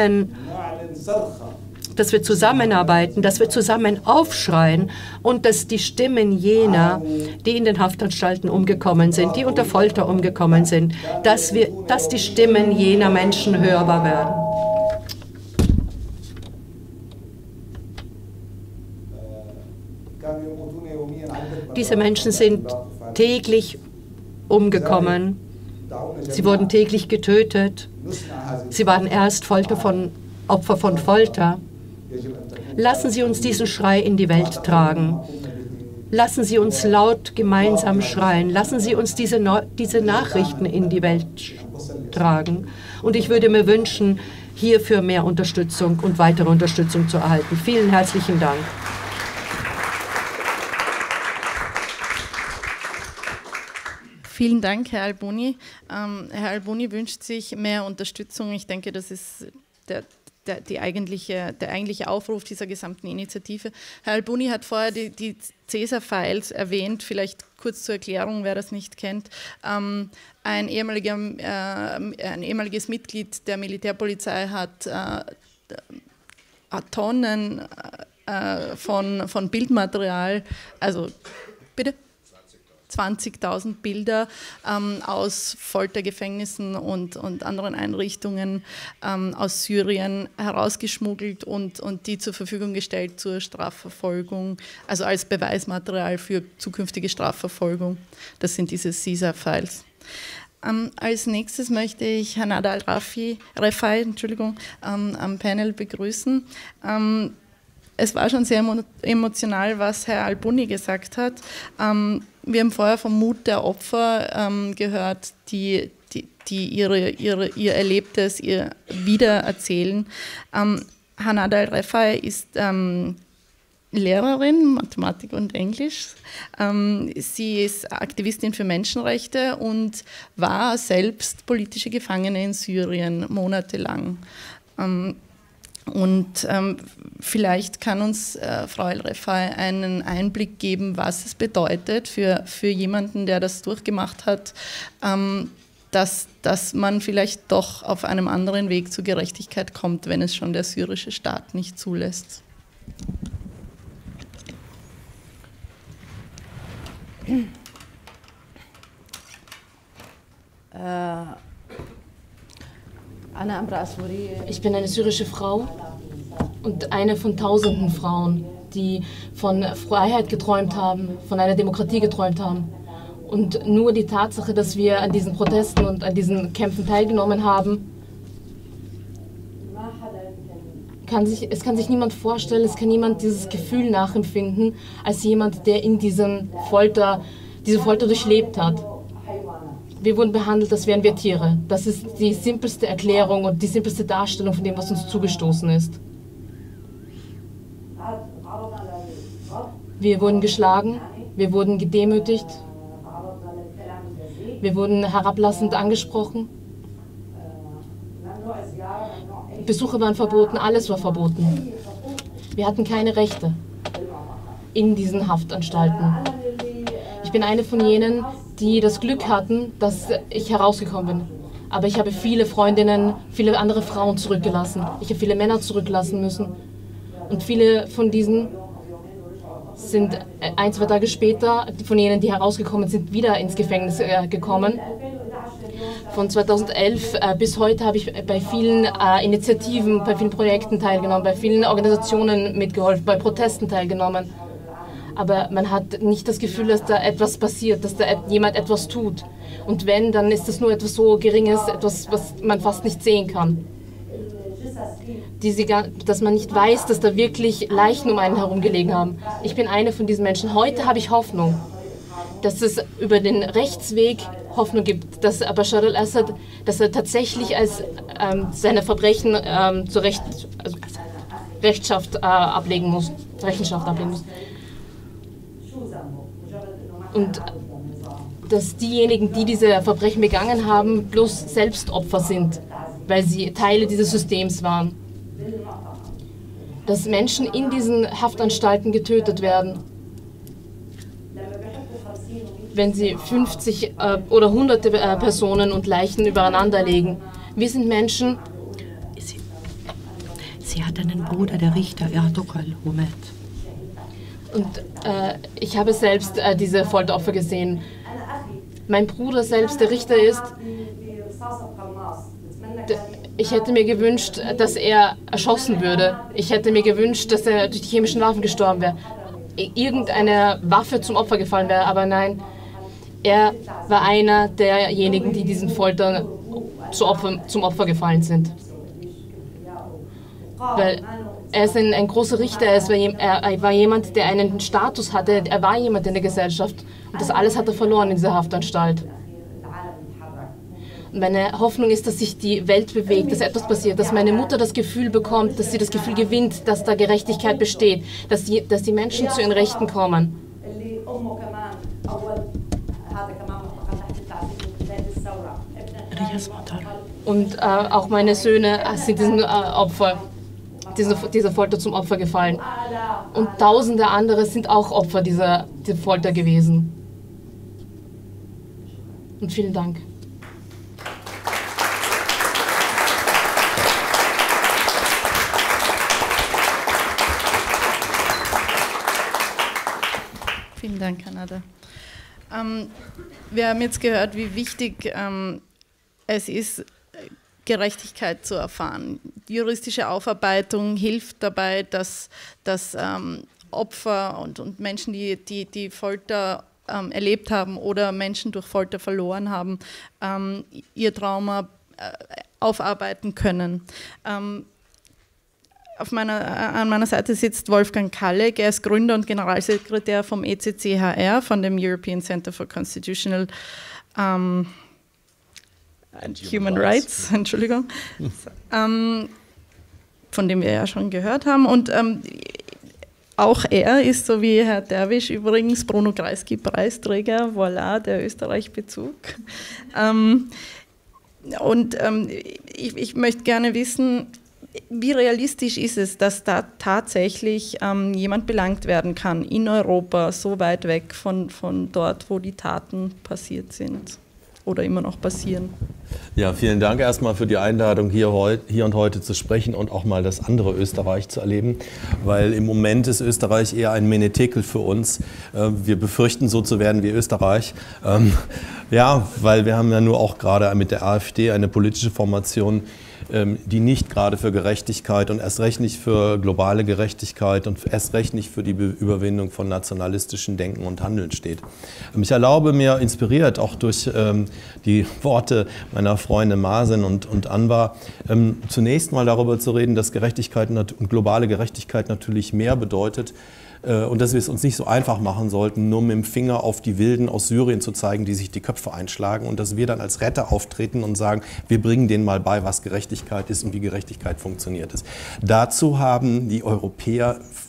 zusammenarbeiten, dass wir zusammen aufschreien und dass die Stimmen jener, die in den Haftanstalten umgekommen sind, die unter Folter umgekommen sind, dass die Stimmen jener Menschen hörbar werden. Diese Menschen sind täglich umgekommen. Sie wurden täglich getötet. Sie waren erst Opfer von Folter. Lassen Sie uns diesen Schrei in die Welt tragen. Lassen Sie uns laut gemeinsam schreien. Lassen Sie uns diese Nachrichten in die Welt tragen. Und ich würde mir wünschen, hierfür mehr Unterstützung und weitere Unterstützung zu erhalten. Vielen herzlichen Dank. Vielen Dank, Herr Alboni. Herr Alboni wünscht sich mehr Unterstützung. Ich denke, das ist der eigentliche Aufruf dieser gesamten Initiative. Herr Alboni hat vorher die Caesar-Files erwähnt, vielleicht kurz zur Erklärung, wer das nicht kennt. Ein ehemaliges Mitglied der Militärpolizei hat Tonnen von Bildmaterial, also bitte? 20.000 Bilder aus Foltergefängnissen und anderen Einrichtungen aus Syrien herausgeschmuggelt und die zur Verfügung gestellt zur Strafverfolgung, also als Beweismaterial für zukünftige Strafverfolgung. Das sind diese Caesar-Files. Als nächstes möchte ich Hanada Al-Refai am Panel begrüßen. Es war schon sehr emotional, was Herr Alboni gesagt hat. Wir haben vorher vom Mut der Opfer gehört, die ihr Erlebtes, ihr Wiedererzählen. Hanada Al-Refai ist Lehrerin, Mathematik und Englisch. Sie ist Aktivistin für Menschenrechte und war selbst politische Gefangene in Syrien monatelang. Und vielleicht kann uns Frau Al-Refai einen Einblick geben, was es bedeutet für jemanden, der das durchgemacht hat, dass man vielleicht doch auf einem anderen Weg zur Gerechtigkeit kommt, wenn es schon der syrische Staat nicht zulässt. Ich bin eine syrische Frau und eine von tausenden Frauen, die von Freiheit geträumt haben, von einer Demokratie geträumt haben. Und nur die Tatsache, dass wir an diesen Protesten und an diesen Kämpfen teilgenommen haben, es kann sich niemand vorstellen, es kann niemand dieses Gefühl nachempfinden, als jemand, der in diese Folter durchlebt hat. Wir wurden behandelt, als wären wir Tiere. Das ist die simpelste Erklärung und die simpelste Darstellung von dem, was uns zugestoßen ist. Wir wurden geschlagen, wir wurden gedemütigt, wir wurden herablassend angesprochen. Besuche waren verboten, alles war verboten. Wir hatten keine Rechte in diesen Haftanstalten. Ich bin eine von jenen, die das Glück hatten, dass ich herausgekommen bin. Aber ich habe viele Freundinnen, viele andere Frauen zurückgelassen. Ich habe viele Männer zurücklassen müssen. Und viele von diesen sind 1, 2 Tage später, von jenen, die herausgekommen sind, wieder ins Gefängnis gekommen. Von 2011 bis heute habe ich bei vielen Initiativen, bei vielen Projekten teilgenommen, bei vielen Organisationen mitgeholfen, bei Protesten teilgenommen. Aber man hat nicht das Gefühl, dass da etwas passiert, dass da jemand etwas tut. Und wenn, dann ist das nur etwas so Geringes, etwas, was man fast nicht sehen kann. Dass man nicht weiß, dass da wirklich Leichen um einen herum gelegen haben. Ich bin eine von diesen Menschen. Heute habe ich Hoffnung, dass es über den Rechtsweg Hoffnung gibt, dass Bashar al-Assad, dass er tatsächlich als seine Verbrechen zur Rechenschaft ablegen muss. Und dass diejenigen, die diese Verbrechen begangen haben, bloß selbst Opfer sind, weil sie Teile dieses Systems waren. Dass Menschen in diesen Haftanstalten getötet werden, wenn sie 50 oder hunderte Personen und Leichen übereinander legen. Wir sind Menschen. Sie hat einen Bruder, der Richter, Erdogan Humet. Und ich habe selbst diese Folteropfer gesehen. Mein Bruder selbst, der Richter ist, ich hätte mir gewünscht, dass er erschossen würde. Ich hätte mir gewünscht, dass er durch die chemischen Waffen gestorben wäre. Irgendeine Waffe zum Opfer gefallen wäre, aber nein. Er war einer derjenigen, die diesen Foltern zum Opfer gefallen sind. Weil er ist ein großer Richter, er war jemand, der einen Status hatte, er war jemand in der Gesellschaft. Und das alles hat er verloren in dieser Haftanstalt. Und meine Hoffnung ist, dass sich die Welt bewegt, dass etwas passiert, dass meine Mutter das Gefühl bekommt, dass sie das Gefühl gewinnt, dass da Gerechtigkeit besteht, dass die Menschen zu ihren Rechten kommen. Und auch meine Söhne sind dieser Folter zum Opfer gefallen. Und tausende andere sind auch Opfer dieser Folter gewesen. Und vielen Dank. Vielen Dank, Kanada. Wir haben jetzt gehört, wie wichtig es ist, Gerechtigkeit zu erfahren. Die juristische Aufarbeitung hilft dabei, dass Opfer und Menschen, die Folter erlebt haben oder Menschen durch Folter verloren haben, ihr Trauma aufarbeiten können. An meiner Seite sitzt Wolfgang Kalleck, er ist Gründer und Generalsekretär vom ECCHR, von dem European Center for Constitutional and Human Rights, Entschuldigung, von dem wir ja schon gehört haben. Und auch er ist, so wie Herr Derwisch übrigens, Bruno Kreisky-Preisträger, voilà, der Österreich-Bezug. Ich möchte gerne wissen, wie realistisch ist es, dass da tatsächlich jemand belangt werden kann in Europa, so weit weg von dort, wo die Taten passiert sind oder immer noch passieren? Ja, vielen Dank erstmal für die Einladung, hier und heute zu sprechen und auch mal das andere Österreich zu erleben, weil im Moment ist Österreich eher ein Menetekel für uns. Wir befürchten, so zu werden wie Österreich. Ja, weil wir haben ja nur auch gerade mit der AfD eine politische Formation, die nicht gerade für Gerechtigkeit und erst recht nicht für globale Gerechtigkeit und erst recht nicht für die Überwindung von nationalistischen Denken und Handeln steht. Ich erlaube mir, inspiriert auch durch die Worte meiner Freunde Masen und Anwar, zunächst mal darüber zu reden, dass Gerechtigkeit und globale Gerechtigkeit natürlich mehr bedeutet, und dass wir es uns nicht so einfach machen sollten, nur mit dem Finger auf die Wilden aus Syrien zu zeigen, die sich die Köpfe einschlagen, und dass wir dann als Retter auftreten und sagen, wir bringen denen mal bei, was Gerechtigkeit ist und wie Gerechtigkeit funktioniert ist. Dazu haben die Europäer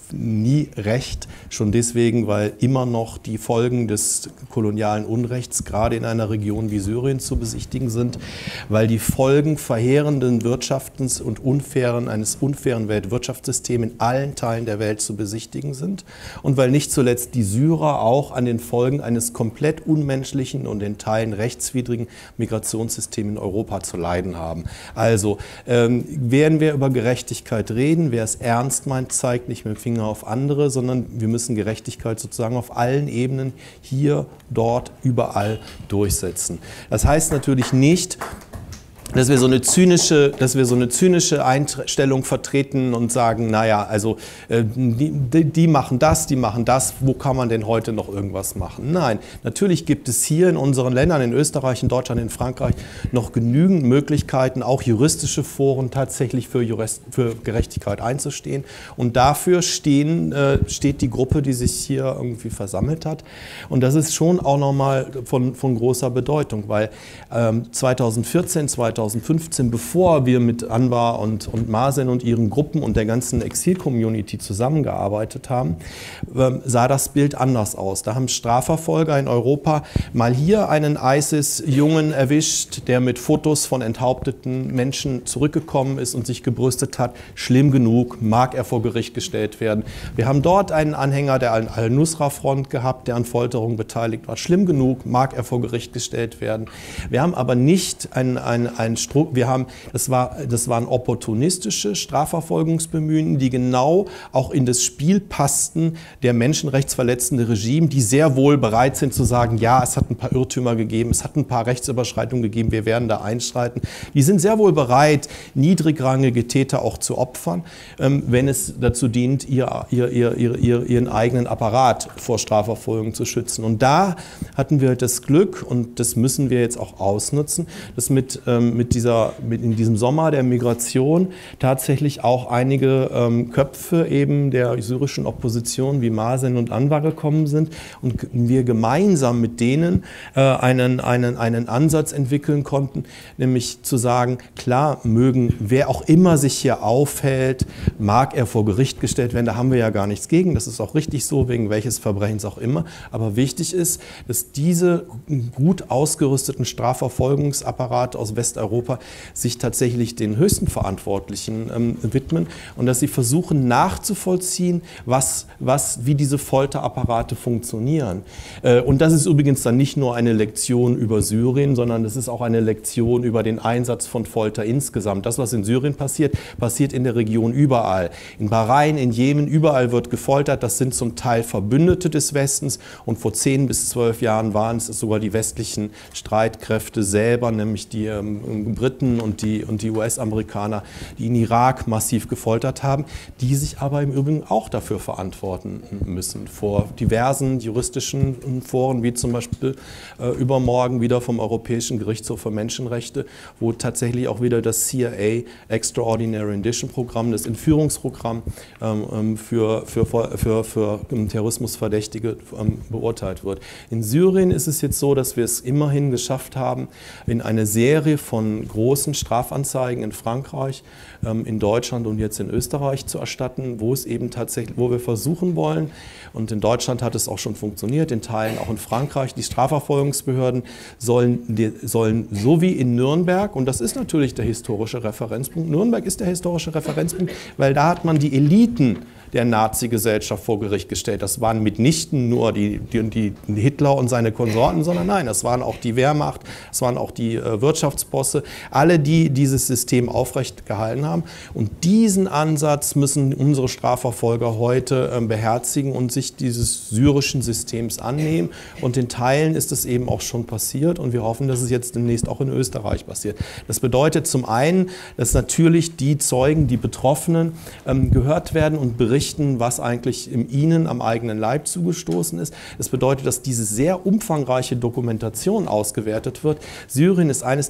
nie recht, schon deswegen, weil immer noch die Folgen des kolonialen Unrechts gerade in einer Region wie Syrien zu besichtigen sind, weil die Folgen verheerenden Wirtschaftens und eines unfairen Weltwirtschaftssystems in allen Teilen der Welt zu besichtigen sind und weil nicht zuletzt die Syrer auch an den Folgen eines komplett unmenschlichen und in Teilen rechtswidrigen Migrationssystems in Europa zu leiden haben. Also werden wir über Gerechtigkeit reden, wer es ernst meint, zeigt nicht mit dem Finger auf andere, sondern wir müssen Gerechtigkeit sozusagen auf allen Ebenen hier, dort, überall durchsetzen. Das heißt natürlich nicht, dass wir so eine zynische Einstellung vertreten und sagen, naja, also die machen das, wo kann man denn heute noch irgendwas machen? Nein, natürlich gibt es hier in unseren Ländern, in Österreich, in Deutschland, in Frankreich, noch genügend Möglichkeiten, auch juristische Foren tatsächlich für Gerechtigkeit einzustehen. Und dafür steht die Gruppe, die sich hier irgendwie versammelt hat. Und das ist schon auch nochmal von großer Bedeutung, weil 2014, 2015, bevor wir mit Anwar und Mazen und ihren Gruppen und der ganzen Exil-Community zusammengearbeitet haben, sah das Bild anders aus. Da haben Strafverfolger in Europa mal hier einen ISIS-Jungen erwischt, der mit Fotos von enthaupteten Menschen zurückgekommen ist und sich gebrüstet hat. Schlimm genug, mag er vor Gericht gestellt werden. Wir haben dort einen Anhänger der Al-Nusra-Front gehabt, der an Folterung beteiligt war. Schlimm genug, mag er vor Gericht gestellt werden. Wir haben aber nicht das waren opportunistische Strafverfolgungsbemühungen, die genau auch in das Spiel passten der menschenrechtsverletzenden Regime, die sehr wohl bereit sind zu sagen, ja, es hat ein paar Irrtümer gegeben, es hat ein paar Rechtsüberschreitungen gegeben, wir werden da einschreiten. Die sind sehr wohl bereit, niedrigrangige Täter auch zu opfern, wenn es dazu dient, ihren eigenen Apparat vor Strafverfolgung zu schützen. Und da hatten wir das Glück, und das müssen wir jetzt auch ausnutzen, dass in diesem Sommer der Migration tatsächlich auch einige Köpfe eben der syrischen Opposition wie Mazen und Anwar gekommen sind und wir gemeinsam mit denen einen Ansatz entwickeln konnten, nämlich zu sagen, klar, wer auch immer sich hier aufhält, mag er vor Gericht gestellt werden, da haben wir ja gar nichts gegen, das ist auch richtig so, wegen welches Verbrechens auch immer, aber wichtig ist, dass diese gut ausgerüsteten Strafverfolgungsapparate aus Westeuropa sich tatsächlich den höchsten Verantwortlichen widmen und dass sie versuchen nachzuvollziehen, wie diese Folterapparate funktionieren. Und das ist übrigens dann nicht nur eine Lektion über Syrien, sondern das ist auch eine Lektion über den Einsatz von Folter insgesamt. Das, was in Syrien passiert, passiert in der Region überall. In Bahrain, in Jemen, überall wird gefoltert. Das sind zum Teil Verbündete des Westens und vor 10 bis 12 Jahren waren es sogar die westlichen Streitkräfte selber, nämlich die Briten und die US-Amerikaner, die in Irak massiv gefoltert haben, die sich aber im Übrigen auch dafür verantworten müssen. Vor diversen juristischen Foren, wie zum Beispiel übermorgen wieder vom Europäischen Gerichtshof für Menschenrechte, wo tatsächlich auch wieder das CIA Extraordinary Rendition Programm, das Entführungsprogramm für Terrorismusverdächtige beurteilt wird. In Syrien ist es jetzt so, dass wir es immerhin geschafft haben, in eine Serie von großen Strafanzeigen in Frankreich, in Deutschland und jetzt in Österreich zu erstatten, wo wir versuchen wollen, und in Deutschland hat es auch schon funktioniert, in Teilen auch in Frankreich, die Strafverfolgungsbehörden sollen so wie in Nürnberg, und das ist natürlich der historische Referenzpunkt, Nürnberg ist der historische Referenzpunkt, weil da hat man die Eliten der Nazi-Gesellschaft vor Gericht gestellt. Das waren mitnichten nur die Hitler und seine Konsorten, sondern nein, das waren auch die Wehrmacht, das waren auch die Wirtschaftsbosse, alle, die dieses System aufrecht gehalten haben. Und diesen Ansatz müssen unsere Strafverfolger heute beherzigen und sich dieses syrischen Systems annehmen. Und in Teilen ist es eben auch schon passiert und wir hoffen, dass es jetzt demnächst auch in Österreich passiert. Das bedeutet zum einen, dass natürlich die Zeugen, die Betroffenen gehört werden und berichten, was eigentlich ihnen am eigenen Leib zugestoßen ist. Das bedeutet, dass diese sehr umfangreiche Dokumentation ausgewertet wird. Syrien ist eines der besten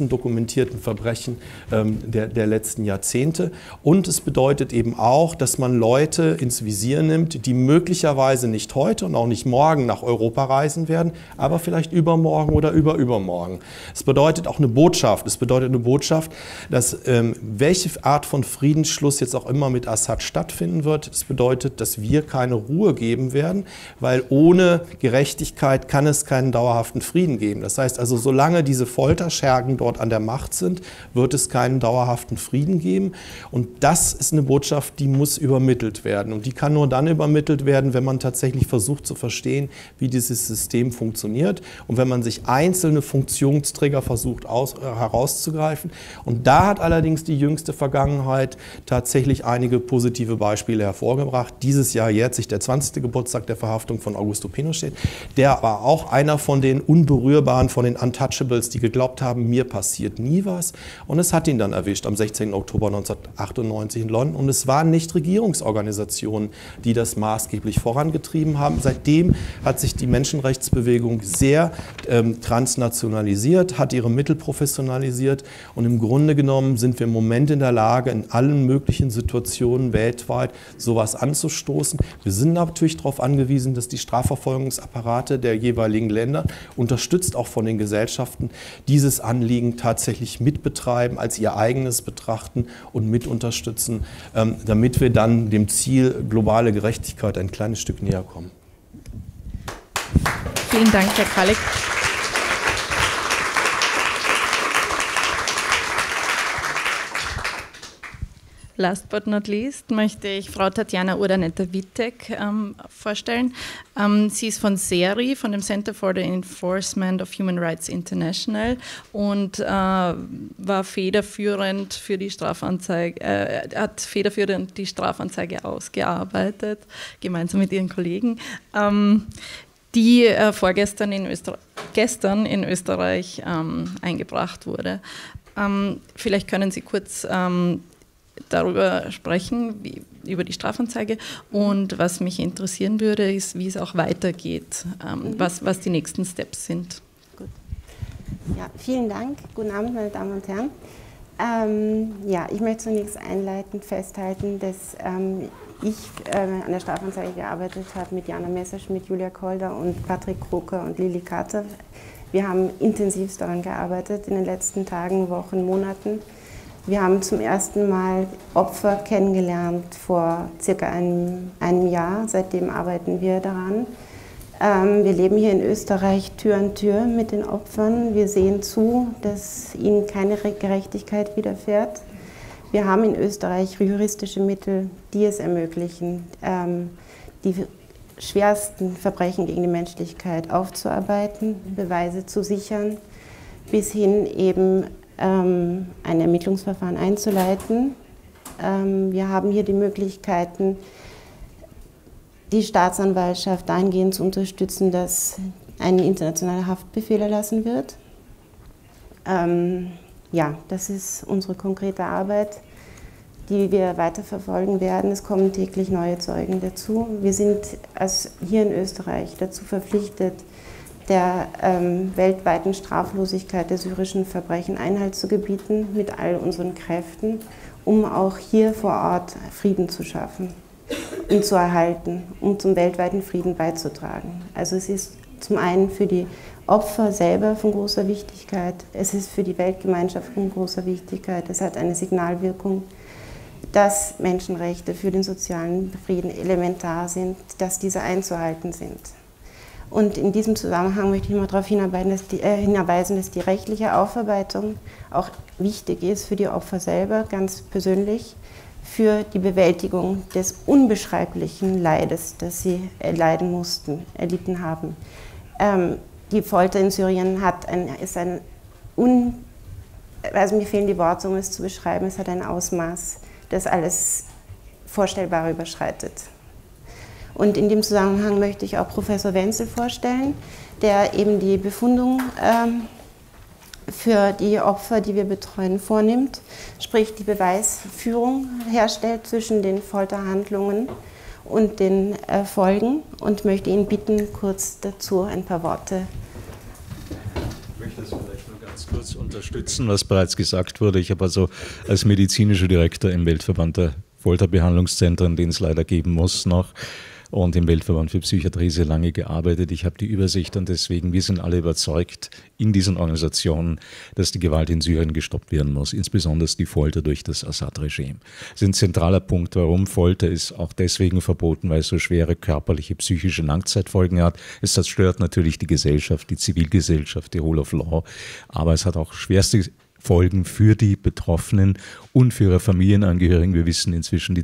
schlimmsten dokumentierten Verbrechen der letzten Jahrzehnte. Und es bedeutet eben auch, dass man Leute ins Visier nimmt, die möglicherweise nicht heute und auch nicht morgen nach Europa reisen werden, aber vielleicht übermorgen oder übermorgen. Es bedeutet auch eine Botschaft. Es bedeutet eine Botschaft, dass welche Art von Friedensschluss jetzt auch immer mit Assad stattfinden wird, es bedeutet, dass wir keine Ruhe geben werden, weil ohne Gerechtigkeit kann es keinen dauerhaften Frieden geben. Das heißt also, solange diese Folterschergen dort an der Macht sind, wird es keinen dauerhaften Frieden geben. Und das ist eine Botschaft, die muss übermittelt werden. Und die kann nur dann übermittelt werden, wenn man tatsächlich versucht zu verstehen, wie dieses System funktioniert und wenn man sich einzelne Funktionsträger versucht herauszugreifen. Und da hat allerdings die jüngste Vergangenheit tatsächlich einige positive Beispiele hervorgebracht. Dieses Jahr jährt sich der 20. Geburtstag der Verhaftung von Augusto Pinochet. Der war auch einer von den Unberührbaren, von den Untouchables, die geglaubt haben, mir passiert nie was. Und es hat ihn dann erwischt am 16. Oktober 1998 in London. Und es waren nicht Regierungsorganisationen, die das maßgeblich vorangetrieben haben. Seitdem hat sich die Menschenrechtsbewegung sehr transnationalisiert, hat ihre Mittel professionalisiert. Und im Grunde genommen sind wir im Moment in der Lage, in allen möglichen Situationen weltweit sowas anzustoßen. Wir sind natürlich darauf angewiesen, dass die Strafverfolgungsapparate der jeweiligen Länder, unterstützt auch von den Gesellschaften, dieses Anliegen tatsächlich mitbetreiben, als ihr eigenes betrachten und mit unterstützen, damit wir dann dem Ziel globale Gerechtigkeit ein kleines Stück näher kommen. Vielen Dank, Herr Kalik. Last but not least möchte ich Frau Tatjana Urdaneta-Wittek vorstellen. Sie ist von CERI, von dem Center for the Enforcement of Human Rights International, und war federführend für die Strafanzeige, hat federführend die Strafanzeige ausgearbeitet, gemeinsam mit ihren Kollegen, die gestern in Österreich eingebracht wurde. Vielleicht können Sie kurz darüber sprechen, über die Strafanzeige, und was mich interessieren würde, ist, wie es auch weitergeht, was die nächsten Steps sind. Gut. Ja, vielen Dank. Guten Abend, meine Damen und Herren. Ja, ich möchte zunächst einleitend festhalten, dass ich an der Strafanzeige gearbeitet habe mit Jana Messerschmidt, Julia Kolder und Patrick Kroker und Lili Kater. Wir haben intensivst daran gearbeitet in den letzten Tagen, Wochen, Monaten. Wir haben zum ersten Mal Opfer kennengelernt vor circa einem Jahr. Seitdem arbeiten wir daran. Wir leben hier in Österreich Tür an Tür mit den Opfern. Wir sehen zu, dass ihnen keine Gerechtigkeit widerfährt. Wir haben in Österreich juristische Mittel, die es ermöglichen, die schwersten Verbrechen gegen die Menschlichkeit aufzuarbeiten, Beweise zu sichern, bis hin eben ein Ermittlungsverfahren einzuleiten. Wir haben hier die Möglichkeiten, die Staatsanwaltschaft dahingehend zu unterstützen, dass ein internationaler Haftbefehl erlassen wird. Ja, das ist unsere konkrete Arbeit, die wir weiterverfolgen werden. Es kommen täglich neue Zeugen dazu. Wir sind hier in Österreich dazu verpflichtet, der weltweiten Straflosigkeit der syrischen Verbrechen Einhalt zu gebieten mit all unseren Kräften, um auch hier vor Ort Frieden zu schaffen und zu erhalten, um zum weltweiten Frieden beizutragen. Also es ist zum einen für die Opfer selber von großer Wichtigkeit, es ist für die Weltgemeinschaft von großer Wichtigkeit, es hat eine Signalwirkung, dass Menschenrechte für den sozialen Frieden elementar sind, dass diese einzuhalten sind. Und in diesem Zusammenhang möchte ich mal darauf hinweisen, dass die rechtliche Aufarbeitung auch wichtig ist für die Opfer selber, ganz persönlich, für die Bewältigung des unbeschreiblichen Leides, das sie erlitten haben. Die Folter in Syrien also mir fehlen die Worte, um es zu beschreiben, es hat ein Ausmaß, das alles Vorstellbare überschreitet. Und in dem Zusammenhang möchte ich auch Professor Wenzel vorstellen, der eben die Befundung für die Opfer, die wir betreuen, vornimmt, sprich die Beweisführung herstellt zwischen den Folterhandlungen und den Folgen, und möchte ihn bitten, kurz dazu ein paar Worte. Ich möchte das vielleicht nur ganz kurz unterstützen, was bereits gesagt wurde. Ich habe also als medizinischer Direktor im Weltverband der Folterbehandlungszentren, den es leider geben muss noch, und im Weltverband für Psychiatrie sehr lange gearbeitet. Ich habe die Übersicht und deswegen, wir sind alle überzeugt in diesen Organisationen, dass die Gewalt in Syrien gestoppt werden muss, insbesondere die Folter durch das Assad-Regime. Das ist ein zentraler Punkt, warum Folter ist auch deswegen verboten, weil es so schwere körperliche, psychische Langzeitfolgen hat. Es zerstört natürlich die Gesellschaft, die Zivilgesellschaft, die Rule of Law, aber es hat auch schwerste Folgen für die Betroffenen und für ihre Familienangehörigen. Wir wissen inzwischen die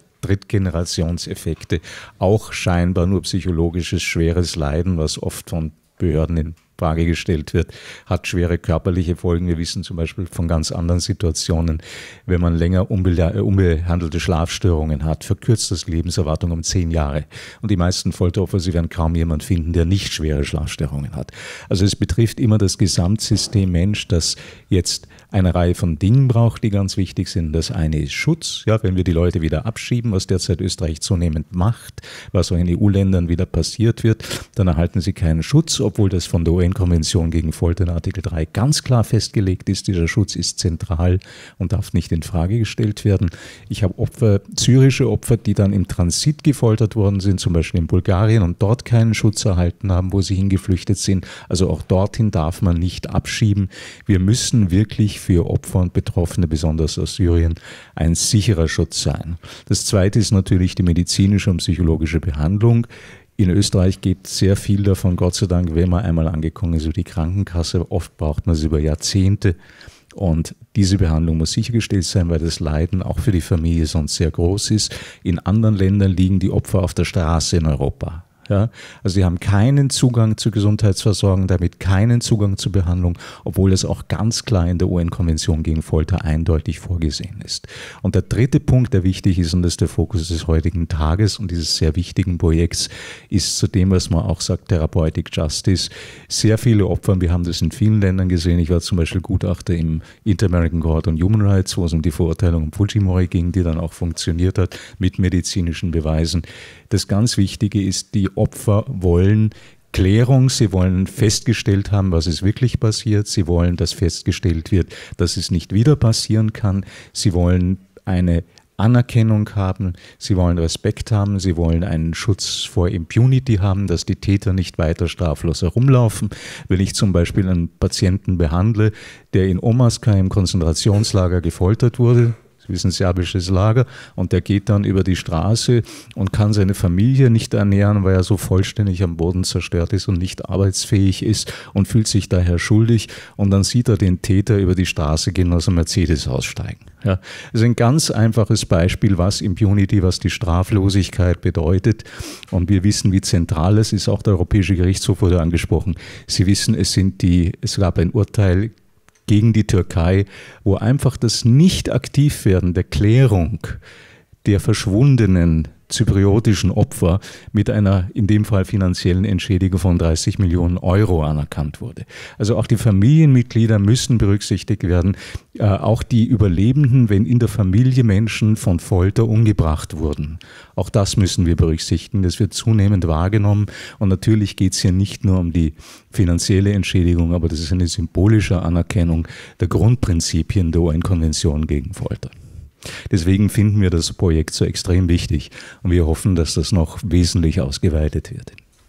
Drittgenerationseffekte, auch scheinbar nur psychologisches schweres Leiden, was oft von Behörden in Frage gestellt wird, hat schwere körperliche Folgen. Wir wissen zum Beispiel von ganz anderen Situationen, wenn man länger unbehandelte Schlafstörungen hat, verkürzt das Lebenserwartung um 10 Jahre. Und die meisten Folteropfer, sie werden kaum jemanden finden, der nicht schwere Schlafstörungen hat. Also es betrifft immer das Gesamtsystem Mensch, das jetzt eine Reihe von Dingen braucht, die ganz wichtig sind. Das eine ist Schutz, ja, wenn wir die Leute wieder abschieben, was derzeit Österreich zunehmend macht, was auch in EU-Ländern wieder passiert wird, dann erhalten sie keinen Schutz, obwohl das von der UN-Konvention gegen Folter in Artikel 3 ganz klar festgelegt ist. Dieser Schutz ist zentral und darf nicht in Frage gestellt werden. Ich habe syrische Opfer, die dann im Transit gefoltert worden sind, zum Beispiel in Bulgarien und dort keinen Schutz erhalten haben, wo sie hingeflüchtet sind. Also auch dorthin darf man nicht abschieben. Wir müssen wirklich für Opfer und Betroffene, besonders aus Syrien, ein sicherer Schutz sein. Das Zweite ist natürlich die medizinische und psychologische Behandlung. In Österreich geht sehr viel davon, Gott sei Dank, wenn man einmal angekommen ist, über die Krankenkasse. Oft braucht man es über Jahrzehnte. Und diese Behandlung muss sichergestellt sein, weil das Leiden auch für die Familie sonst sehr groß ist. In anderen Ländern liegen die Opfer auf der Straße in Europa. Ja, also sie haben keinen Zugang zur Gesundheitsversorgung, damit keinen Zugang zur Behandlung, obwohl es auch ganz klar in der UN-Konvention gegen Folter eindeutig vorgesehen ist. Und der dritte Punkt, der wichtig ist, und das ist der Fokus des heutigen Tages und dieses sehr wichtigen Projekts, ist zu dem, was man auch sagt, Therapeutic Justice. Sehr viele Opfer, wir haben das in vielen Ländern gesehen. Ich war zum Beispiel Gutachter im Inter-American Court on Human Rights, wo es um die Verurteilung um Fujimori ging, die dann auch funktioniert hat mit medizinischen Beweisen. Das ganz Wichtige ist, die Opfer wollen Klärung, sie wollen festgestellt haben, was ist wirklich passiert, sie wollen, dass festgestellt wird, dass es nicht wieder passieren kann, sie wollen eine Anerkennung haben, sie wollen Respekt haben, sie wollen einen Schutz vor Impunity haben, dass die Täter nicht weiter straflos herumlaufen. Wenn ich zum Beispiel einen Patienten behandle, der in Omaska im Konzentrationslager gefoltert wurde, Sie wissen, serbisches Lager, und der geht dann über die Straße und kann seine Familie nicht ernähren, weil er so vollständig am Boden zerstört ist und nicht arbeitsfähig ist und fühlt sich daher schuldig, und dann sieht er den Täter über die Straße gehen, aus einem Mercedes aussteigen. Ja, das ist ein ganz einfaches Beispiel, was Impunity, was die Straflosigkeit bedeutet, und wir wissen, wie zentral es ist. Auch der Europäische Gerichtshof wurde angesprochen. Sie wissen, es gab ein Urteil gegen die Türkei, wo einfach das Nicht-Aktivwerden der Klärung der verschwundenen zypriotischen Opfer mit einer, in dem Fall finanziellen Entschädigung von 30 Millionen Euro anerkannt wurde. Also auch die Familienmitglieder müssen berücksichtigt werden, auch die Überlebenden, wenn in der Familie Menschen von Folter umgebracht wurden. Auch das müssen wir berücksichtigen, das wird zunehmend wahrgenommen, und natürlich geht es hier nicht nur um die finanzielle Entschädigung, aber das ist eine symbolische Anerkennung der Grundprinzipien der UN-Konvention gegen Folter. Deswegen finden wir das Projekt so extrem wichtig, und wir hoffen, dass das noch wesentlich ausgeweitet wird.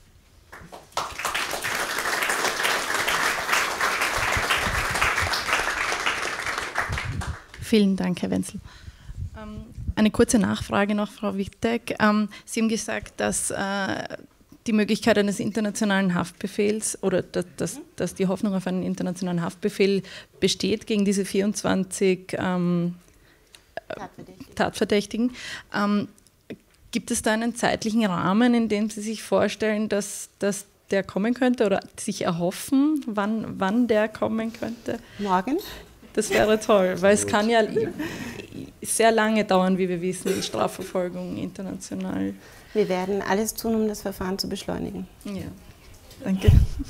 Vielen Dank, Herr Wenzel. Eine kurze Nachfrage noch, Frau Wittek. Sie haben gesagt, dass die Möglichkeit eines internationalen Haftbefehls oder dass die Hoffnung auf einen internationalen Haftbefehl besteht gegen diese 24 Tatverdächtigen. Gibt es da einen zeitlichen Rahmen, in dem Sie sich vorstellen, dass der kommen könnte, oder sich erhoffen, wann der kommen könnte? Morgen? Das wäre toll, weil es kann ja sehr lange dauern, wie wir wissen, die Strafverfolgung international. Wir werden alles tun, um das Verfahren zu beschleunigen. Ja, danke.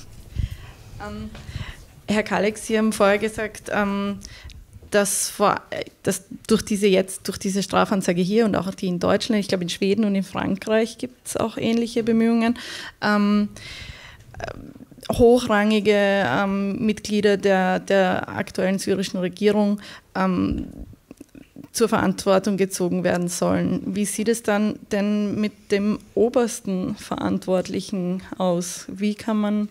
Herr Kaleck, Sie haben vorher gesagt, dass durch diese Strafanzeige hier und auch die in Deutschland, ich glaube in Schweden und in Frankreich gibt es auch ähnliche Bemühungen, hochrangige Mitglieder der aktuellen syrischen Regierung zur Verantwortung gezogen werden sollen. Wie sieht es dann denn mit dem obersten Verantwortlichen aus? Wie kann man,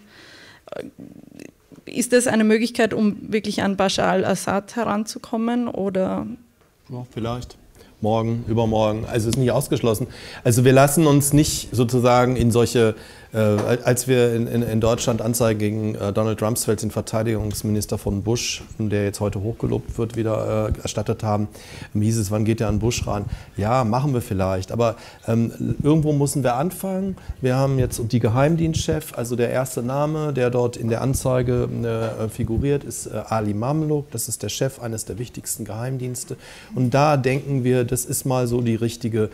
ist das eine Möglichkeit, um wirklich an Bashar al-Assad heranzukommen, oder? Ja, vielleicht. Morgen, übermorgen, also ist nicht ausgeschlossen. Also wir lassen uns nicht sozusagen in solche, als wir in Deutschland Anzeige gegen Donald Rumsfeld, den Verteidigungsminister von Bush, der jetzt heute hochgelobt wird, wieder erstattet haben, hieß es, wann geht der an Bush ran? Ja, machen wir vielleicht, aber irgendwo müssen wir anfangen. Wir haben jetzt die Geheimdienstchef, also der erste Name, der dort in der Anzeige figuriert, ist Ali Mamluk, das ist der Chef eines der wichtigsten Geheimdienste, und da denken wir, das ist mal so die richtige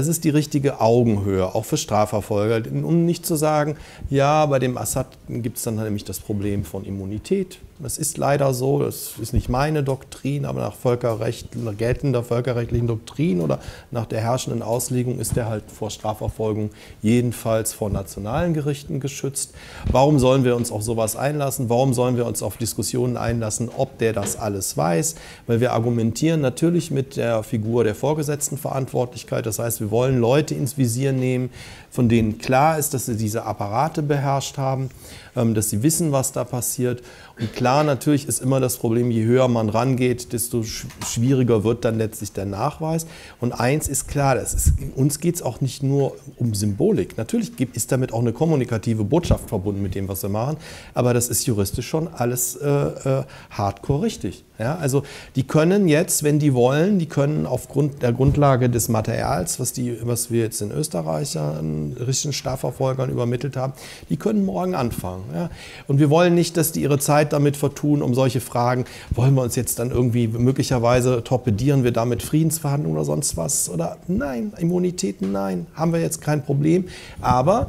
Augenhöhe, auch für Strafverfolger, um nicht zu sagen, ja, bei dem Assad gibt es dann nämlich das Problem von Immunität. Das ist leider so, das ist nicht meine Doktrin, aber nach geltender völkerrechtlichen Doktrin oder nach der herrschenden Auslegung ist er halt vor Strafverfolgung jedenfalls vor nationalen Gerichten geschützt. Warum sollen wir uns auf sowas einlassen? Warum sollen wir uns auf Diskussionen einlassen, ob der das alles weiß? Weil wir argumentieren natürlich mit der Figur der vorgesetzten Verantwortlichkeit. Das heißt, wir wollen Leute ins Visier nehmen, von denen klar ist, dass sie diese Apparate beherrscht haben, dass sie wissen, was da passiert. Und klar, natürlich ist immer das Problem, je höher man rangeht, desto schwieriger wird dann letztlich der Nachweis. Und eins ist klar, uns geht es auch nicht nur um Symbolik. Natürlich ist damit auch eine kommunikative Botschaft verbunden mit dem, was wir machen, aber das ist juristisch schon alles hardcore richtig. Ja, also die können jetzt, wenn die wollen, die können aufgrund der Grundlage des Materials, was wir jetzt in Österreich an richtigen Strafverfolgern übermittelt haben, die können morgen anfangen. Ja. Und wir wollen nicht, dass die ihre Zeit damit vertun, um solche Fragen, wollen wir uns jetzt dann irgendwie möglicherweise torpedieren wir damit Friedensverhandlungen oder sonst was? Oder nein, Immunitäten, nein, haben wir jetzt kein Problem. Aber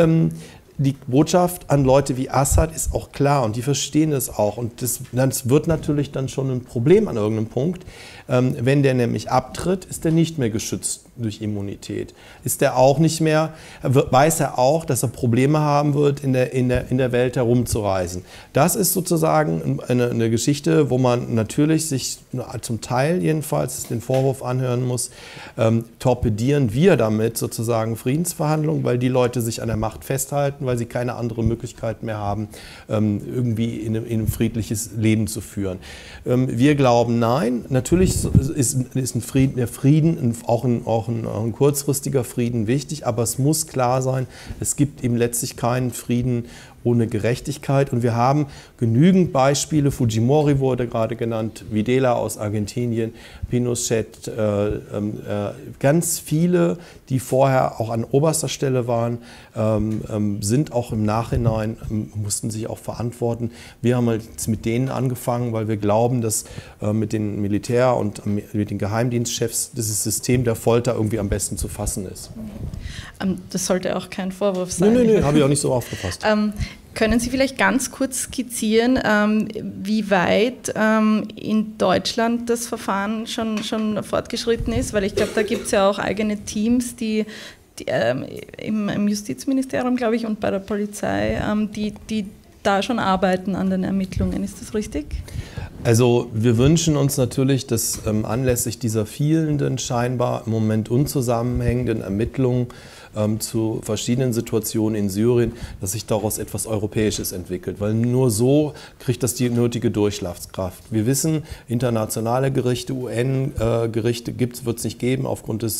die Botschaft an Leute wie Assad ist auch klar und die verstehen es auch. Und das wird natürlich dann schon ein Problem an irgendeinem Punkt. Wenn der nämlich abtritt, ist er nicht mehr geschützt durch Immunität. Ist er auch nicht mehr, weiß er auch, dass er Probleme haben wird, in der Welt herumzureisen. Das ist sozusagen eine Geschichte, wo man natürlich sich zum Teil jedenfalls den Vorwurf anhören muss, torpedieren wir damit sozusagen Friedensverhandlungen, weil die Leute sich an der Macht festhalten, weil sie keine andere Möglichkeit mehr haben, irgendwie in ein friedliches Leben zu führen. Wir glauben, nein, natürlich ist der Frieden, auch ein kurzfristiger Frieden wichtig, aber es muss klar sein, es gibt eben letztlich keinen Frieden ohne Gerechtigkeit. Und wir haben genügend Beispiele, Fujimori wurde gerade genannt, Videla aus Argentinien, Pinochet, ganz viele, die vorher auch an oberster Stelle waren, sind auch im Nachhinein, mussten sich auch verantworten. Wir haben jetzt mit denen angefangen, weil wir glauben, dass mit den Militär- und mit den Geheimdienstchefs dieses System der Folter irgendwie am besten zu fassen ist. Das sollte auch kein Vorwurf sein. Nein, habe ich auch nicht so aufgefasst. Können Sie vielleicht ganz kurz skizzieren, wie weit in Deutschland das Verfahren schon fortgeschritten ist? Weil ich glaube, da gibt es ja auch eigene Teams, die im Justizministerium, glaube ich, und bei der Polizei, die da schon arbeiten an den Ermittlungen. Ist das richtig? Also wir wünschen uns natürlich, dass anlässlich dieser vielen scheinbar im Moment unzusammenhängenden Ermittlungen zu verschiedenen Situationen in Syrien, dass sich daraus etwas Europäisches entwickelt, weil nur so kriegt das die nötige Durchschlagskraft. Wir wissen, internationale Gerichte, UN-Gerichte wird es nicht geben aufgrund der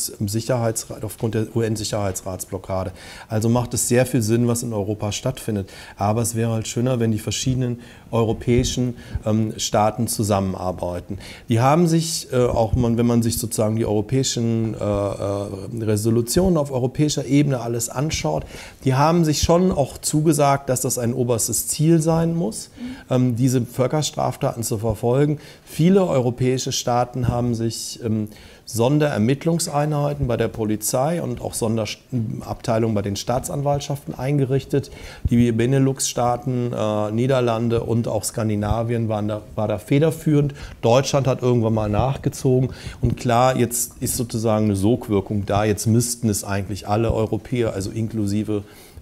UN-Sicherheitsratsblockade. Also macht es sehr viel Sinn, was in Europa stattfindet. Aber es wäre halt schöner, wenn die verschiedenen europäischen Staaten zusammenarbeiten. Die haben sich, auch wenn man sich sozusagen die europäischen Resolutionen auf europäischer Ebene alles anschaut, die haben sich schon auch zugesagt, dass das ein oberstes Ziel sein muss, diese Völkerstraftaten zu verfolgen. Viele europäische Staaten haben sich Sonderermittlungseinheiten bei der Polizei und auch Sonderabteilungen bei den Staatsanwaltschaften eingerichtet. Die Benelux-Staaten, Niederlande und auch Skandinavien war da federführend. Deutschland hat irgendwann mal nachgezogen. Und klar, jetzt ist sozusagen eine Sogwirkung da. Jetzt müssten es eigentlich alle Europäer, also inklusive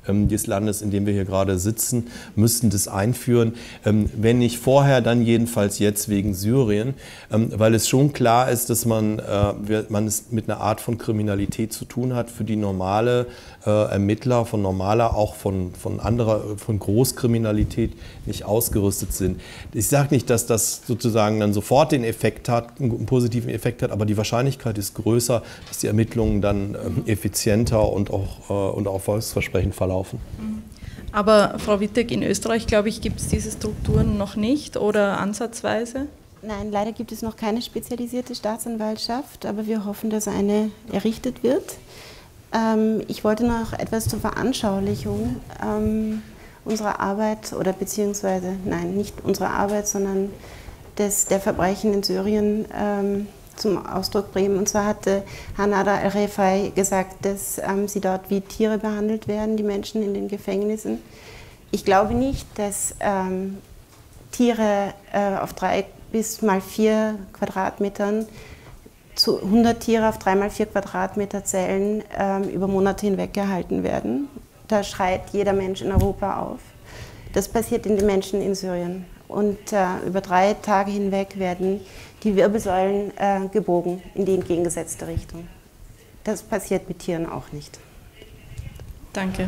des Landes, in dem wir hier gerade sitzen, müssten das einführen. Wenn nicht vorher, dann jedenfalls jetzt wegen Syrien, weil es schon klar ist, dass man es mit einer Art von Kriminalität zu tun hat, für die normale Ermittler von normaler, auch von Großkriminalität nicht ausgerüstet sind. Ich sage nicht, dass das sozusagen dann sofort den Effekt hat, einen positiven Effekt hat, aber die Wahrscheinlichkeit ist größer, dass die Ermittlungen dann effizienter und auch erfolgsversprechend verlaufen. Aber Frau Wittek, in Österreich, glaube ich, gibt es diese Strukturen noch nicht oder ansatzweise? Nein, leider gibt es noch keine spezialisierte Staatsanwaltschaft, aber wir hoffen, dass eine errichtet wird. Ich wollte noch etwas zur Veranschaulichung unserer Arbeit oder beziehungsweise, nein, nicht unserer Arbeit, sondern der Verbrechen in Syrien zum Ausdruck bringen. Und zwar hatte Hanada El-Refai gesagt, dass sie dort wie Tiere behandelt werden, die Menschen in den Gefängnissen. Ich glaube nicht, dass Tiere auf 3 bis mal 4 Quadratmetern zu 100 Tiere auf 3 mal 4 Quadratmeter Zellen über Monate hinweg gehalten werden. Da schreit jeder Mensch in Europa auf. Das passiert den Menschen in Syrien. Und über 3 Tage hinweg werden die Wirbelsäulen gebogen in die entgegengesetzte Richtung. Das passiert mit Tieren auch nicht. Danke.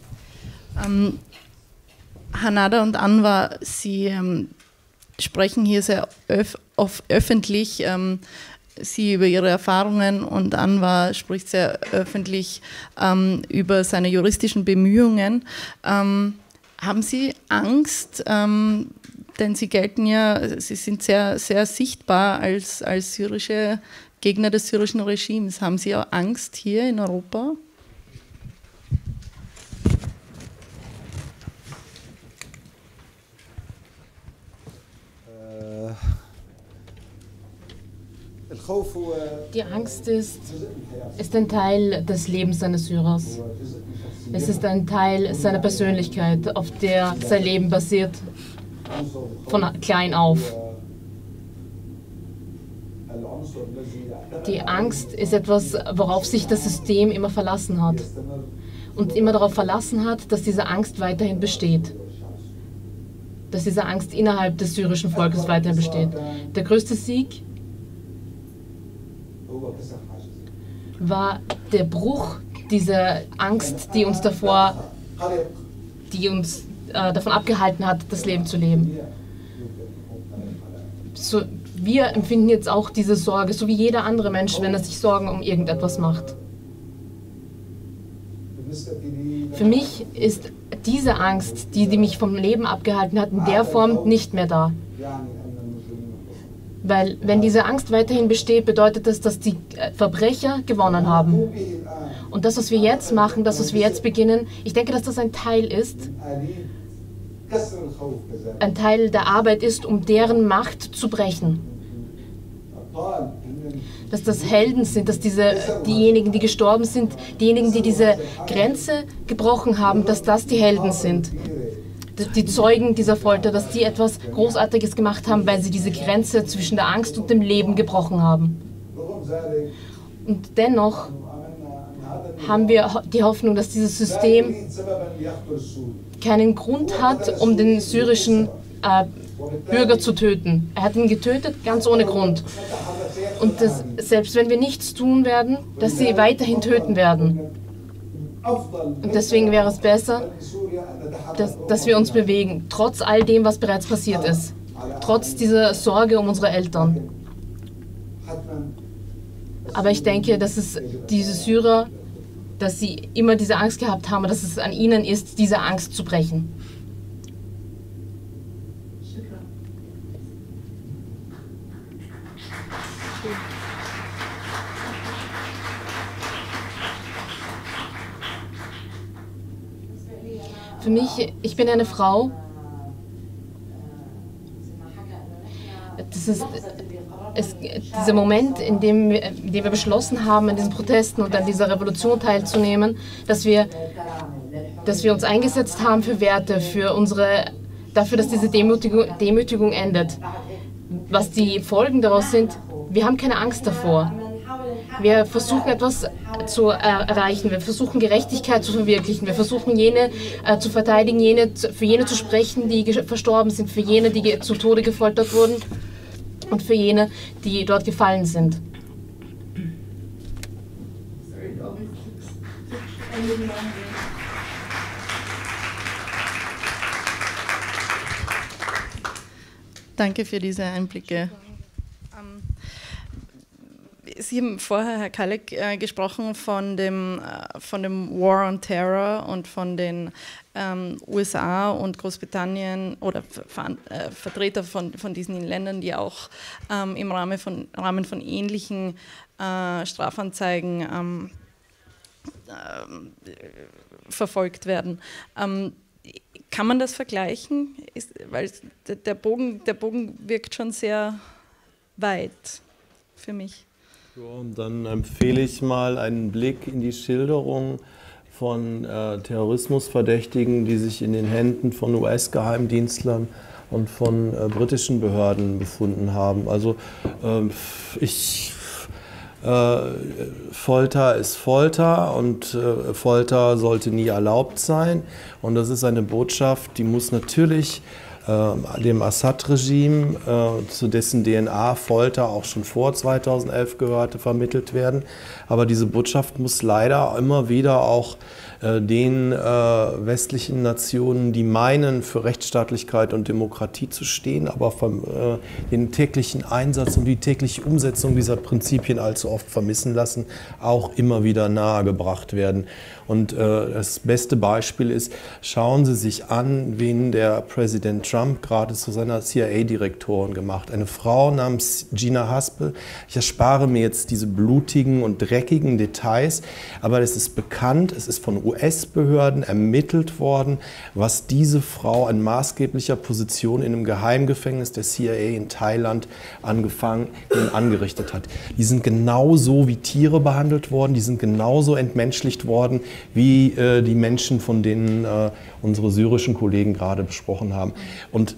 Hanada und Anwar, Sie sprechen hier sehr öffentlich Sie über Ihre Erfahrungen und Anwar spricht sehr öffentlich über seine juristischen Bemühungen. Haben Sie Angst, denn Sie gelten ja, Sie sind sehr, sehr sichtbar als syrische Gegner des syrischen Regimes. Haben Sie auch Angst hier in Europa? Die Angst ist ein Teil des Lebens eines Syrers. Es ist ein Teil seiner Persönlichkeit, auf der sein Leben basiert, von klein auf. Die Angst ist etwas, worauf sich das System immer verlassen hat. Und immer darauf verlassen hat, dass diese Angst weiterhin besteht. Dass diese Angst innerhalb des syrischen Volkes weiterhin besteht. Der größte Sieg war der Bruch dieser Angst, die uns davon abgehalten hat, das Leben zu leben. So, wir empfinden jetzt auch diese Sorge, so wie jeder andere Mensch, wenn er sich Sorgen um irgendetwas macht. Für mich ist diese Angst, die mich vom Leben abgehalten hat, in der Form nicht mehr da. Weil wenn diese Angst weiterhin besteht, bedeutet das, dass die Verbrecher gewonnen haben. Und das, was wir jetzt machen, das, was wir jetzt beginnen, ich denke, dass das ein Teil ist, ein Teil der Arbeit ist, um deren Macht zu brechen. Dass das Helden sind, dass diejenigen, die gestorben sind, diejenigen, die diese Grenze gebrochen haben, dass das die Helden sind. Die Zeugen dieser Folter, dass die etwas Großartiges gemacht haben, weil sie diese Grenze zwischen der Angst und dem Leben gebrochen haben. Und dennoch haben wir die Hoffnung, dass dieses System keinen Grund hat, um den syrischen Bürger zu töten. Er hat ihn getötet, ganz ohne Grund. Und selbst wenn wir nichts tun werden, dass sie weiterhin töten werden. Und deswegen wäre es besser, dass wir uns bewegen, trotz all dem, was bereits passiert ist. Trotz dieser Sorge um unsere Eltern. Aber ich denke, dass es diese Syrer, dass sie immer diese Angst gehabt haben, dass es an ihnen ist, diese Angst zu brechen. Für mich, ich bin eine Frau. Das ist dieser Moment, in dem wir beschlossen haben, an diesen Protesten und an dieser Revolution teilzunehmen, dass wir uns eingesetzt haben für Werte, dafür, dass diese Demütigung endet. Was die Folgen daraus sind, wir haben keine Angst davor. Wir versuchen etwas zu erreichen, wir versuchen Gerechtigkeit zu verwirklichen, wir versuchen jene zu verteidigen, für jene zu sprechen, die verstorben sind, für jene, die zu Tode gefoltert wurden und für jene, die dort gefallen sind. Danke für diese Einblicke. Sie haben vorher, Herr Kallek, gesprochen von dem War on Terror und von den USA und Großbritannien oder Vertreter von diesen Ländern, die auch im Rahmen von ähnlichen Strafanzeigen verfolgt werden. Kann man das vergleichen? Weil der Bogen wirkt schon sehr weit für mich. Ja, dann empfehle ich mal einen Blick in die Schilderung von Terrorismusverdächtigen, die sich in den Händen von US-Geheimdienstlern und von britischen Behörden befunden haben. Also Folter ist Folter und Folter sollte nie erlaubt sein. Und das ist eine Botschaft, die muss natürlich dem Assad-Regime, zu dessen DNA Folter auch schon vor 2011 gehörte, vermittelt werden. Aber diese Botschaft muss leider immer wieder auch den westlichen Nationen, die meinen, für Rechtsstaatlichkeit und Demokratie zu stehen, aber den täglichen Einsatz und die tägliche Umsetzung dieser Prinzipien allzu oft vermissen lassen, auch immer wieder nahegebracht werden. Und das beste Beispiel ist, schauen Sie sich an, wen der Präsident Trump gerade zu seiner CIA-Direktorin gemacht. Eine Frau namens Gina Haspel. Ich erspare mir jetzt diese blutigen und dreckigen Details, aber es ist bekannt, es ist von US-Behörden ermittelt worden, was diese Frau an maßgeblicher Position in einem Geheimgefängnis der CIA in Thailand angerichtet hat. Die sind genauso wie Tiere behandelt worden, die sind genauso entmenschlicht worden, wie die Menschen, von denen unsere syrischen Kollegen gerade besprochen haben. Und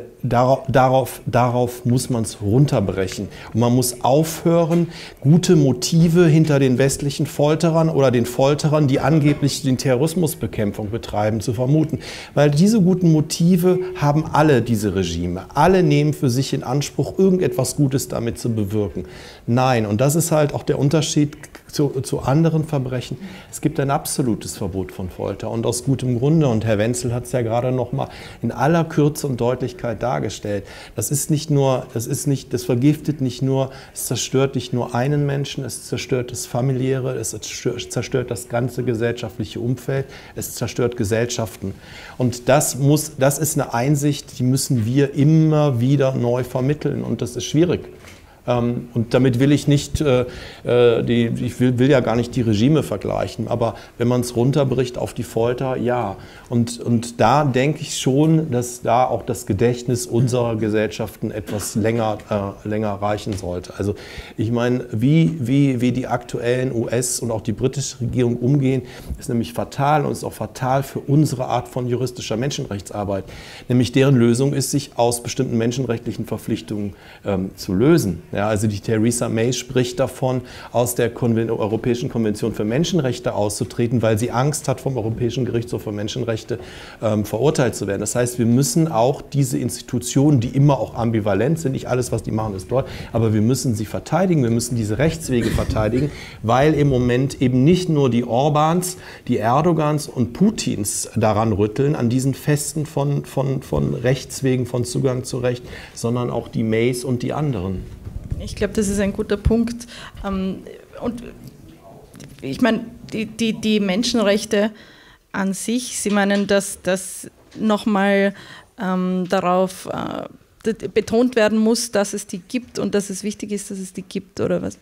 darauf muss man es runterbrechen. Und man muss aufhören, gute Motive hinter den westlichen Folterern oder den Folterern, die angeblich die Terrorismusbekämpfung betreiben, zu vermuten. Weil diese guten Motive haben alle diese Regime. Alle nehmen für sich in Anspruch, irgendetwas Gutes damit zu bewirken. Nein, und das ist halt auch der Unterschied zu anderen Verbrechen. Es gibt ein absolutes Verbot von Folter und aus gutem Grunde. Und Herr Wenzel hat es ja gerade noch mal in aller Kürze und Deutlichkeit dargestellt. Das vergiftet nicht nur, es zerstört nicht nur einen Menschen, es zerstört das Familiäre, es zerstört das ganze gesellschaftliche Umfeld, es zerstört Gesellschaften. Und das ist eine Einsicht, die müssen wir immer wieder neu vermitteln und das ist schwierig. Und damit will ich nicht, ich will ja gar nicht die Regime vergleichen, aber wenn man es runterbricht auf die Folter, ja. Und da denke ich schon, dass da auch das Gedächtnis unserer Gesellschaften etwas länger reichen sollte. Also ich meine, wie die aktuellen US- und auch die britische Regierung umgehen, ist nämlich fatal und ist auch fatal für unsere Art von juristischer Menschenrechtsarbeit. Nämlich deren Lösung ist, sich aus bestimmten menschenrechtlichen Verpflichtungen zu lösen. Ja, also die Theresa May spricht davon, aus der Europäischen Konvention für Menschenrechte auszutreten, weil sie Angst hat, vom Europäischen Gerichtshof für Menschenrechte verurteilt zu werden. Das heißt, wir müssen auch diese Institutionen, die immer auch ambivalent sind, nicht alles, was die machen, ist toll, aber wir müssen sie verteidigen, wir müssen diese Rechtswege verteidigen, weil im Moment eben nicht nur die Orbans, die Erdogans und Putins daran rütteln, an diesen Festen von Rechtswegen, von Zugang zu Recht, sondern auch die Mays und die anderen. Ich glaube, das ist ein guter Punkt. Und ich meine, die Menschenrechte an sich, Sie meinen, dass das nochmal darauf betont werden muss, dass es die gibt und dass es wichtig ist, dass es die gibt, oder was?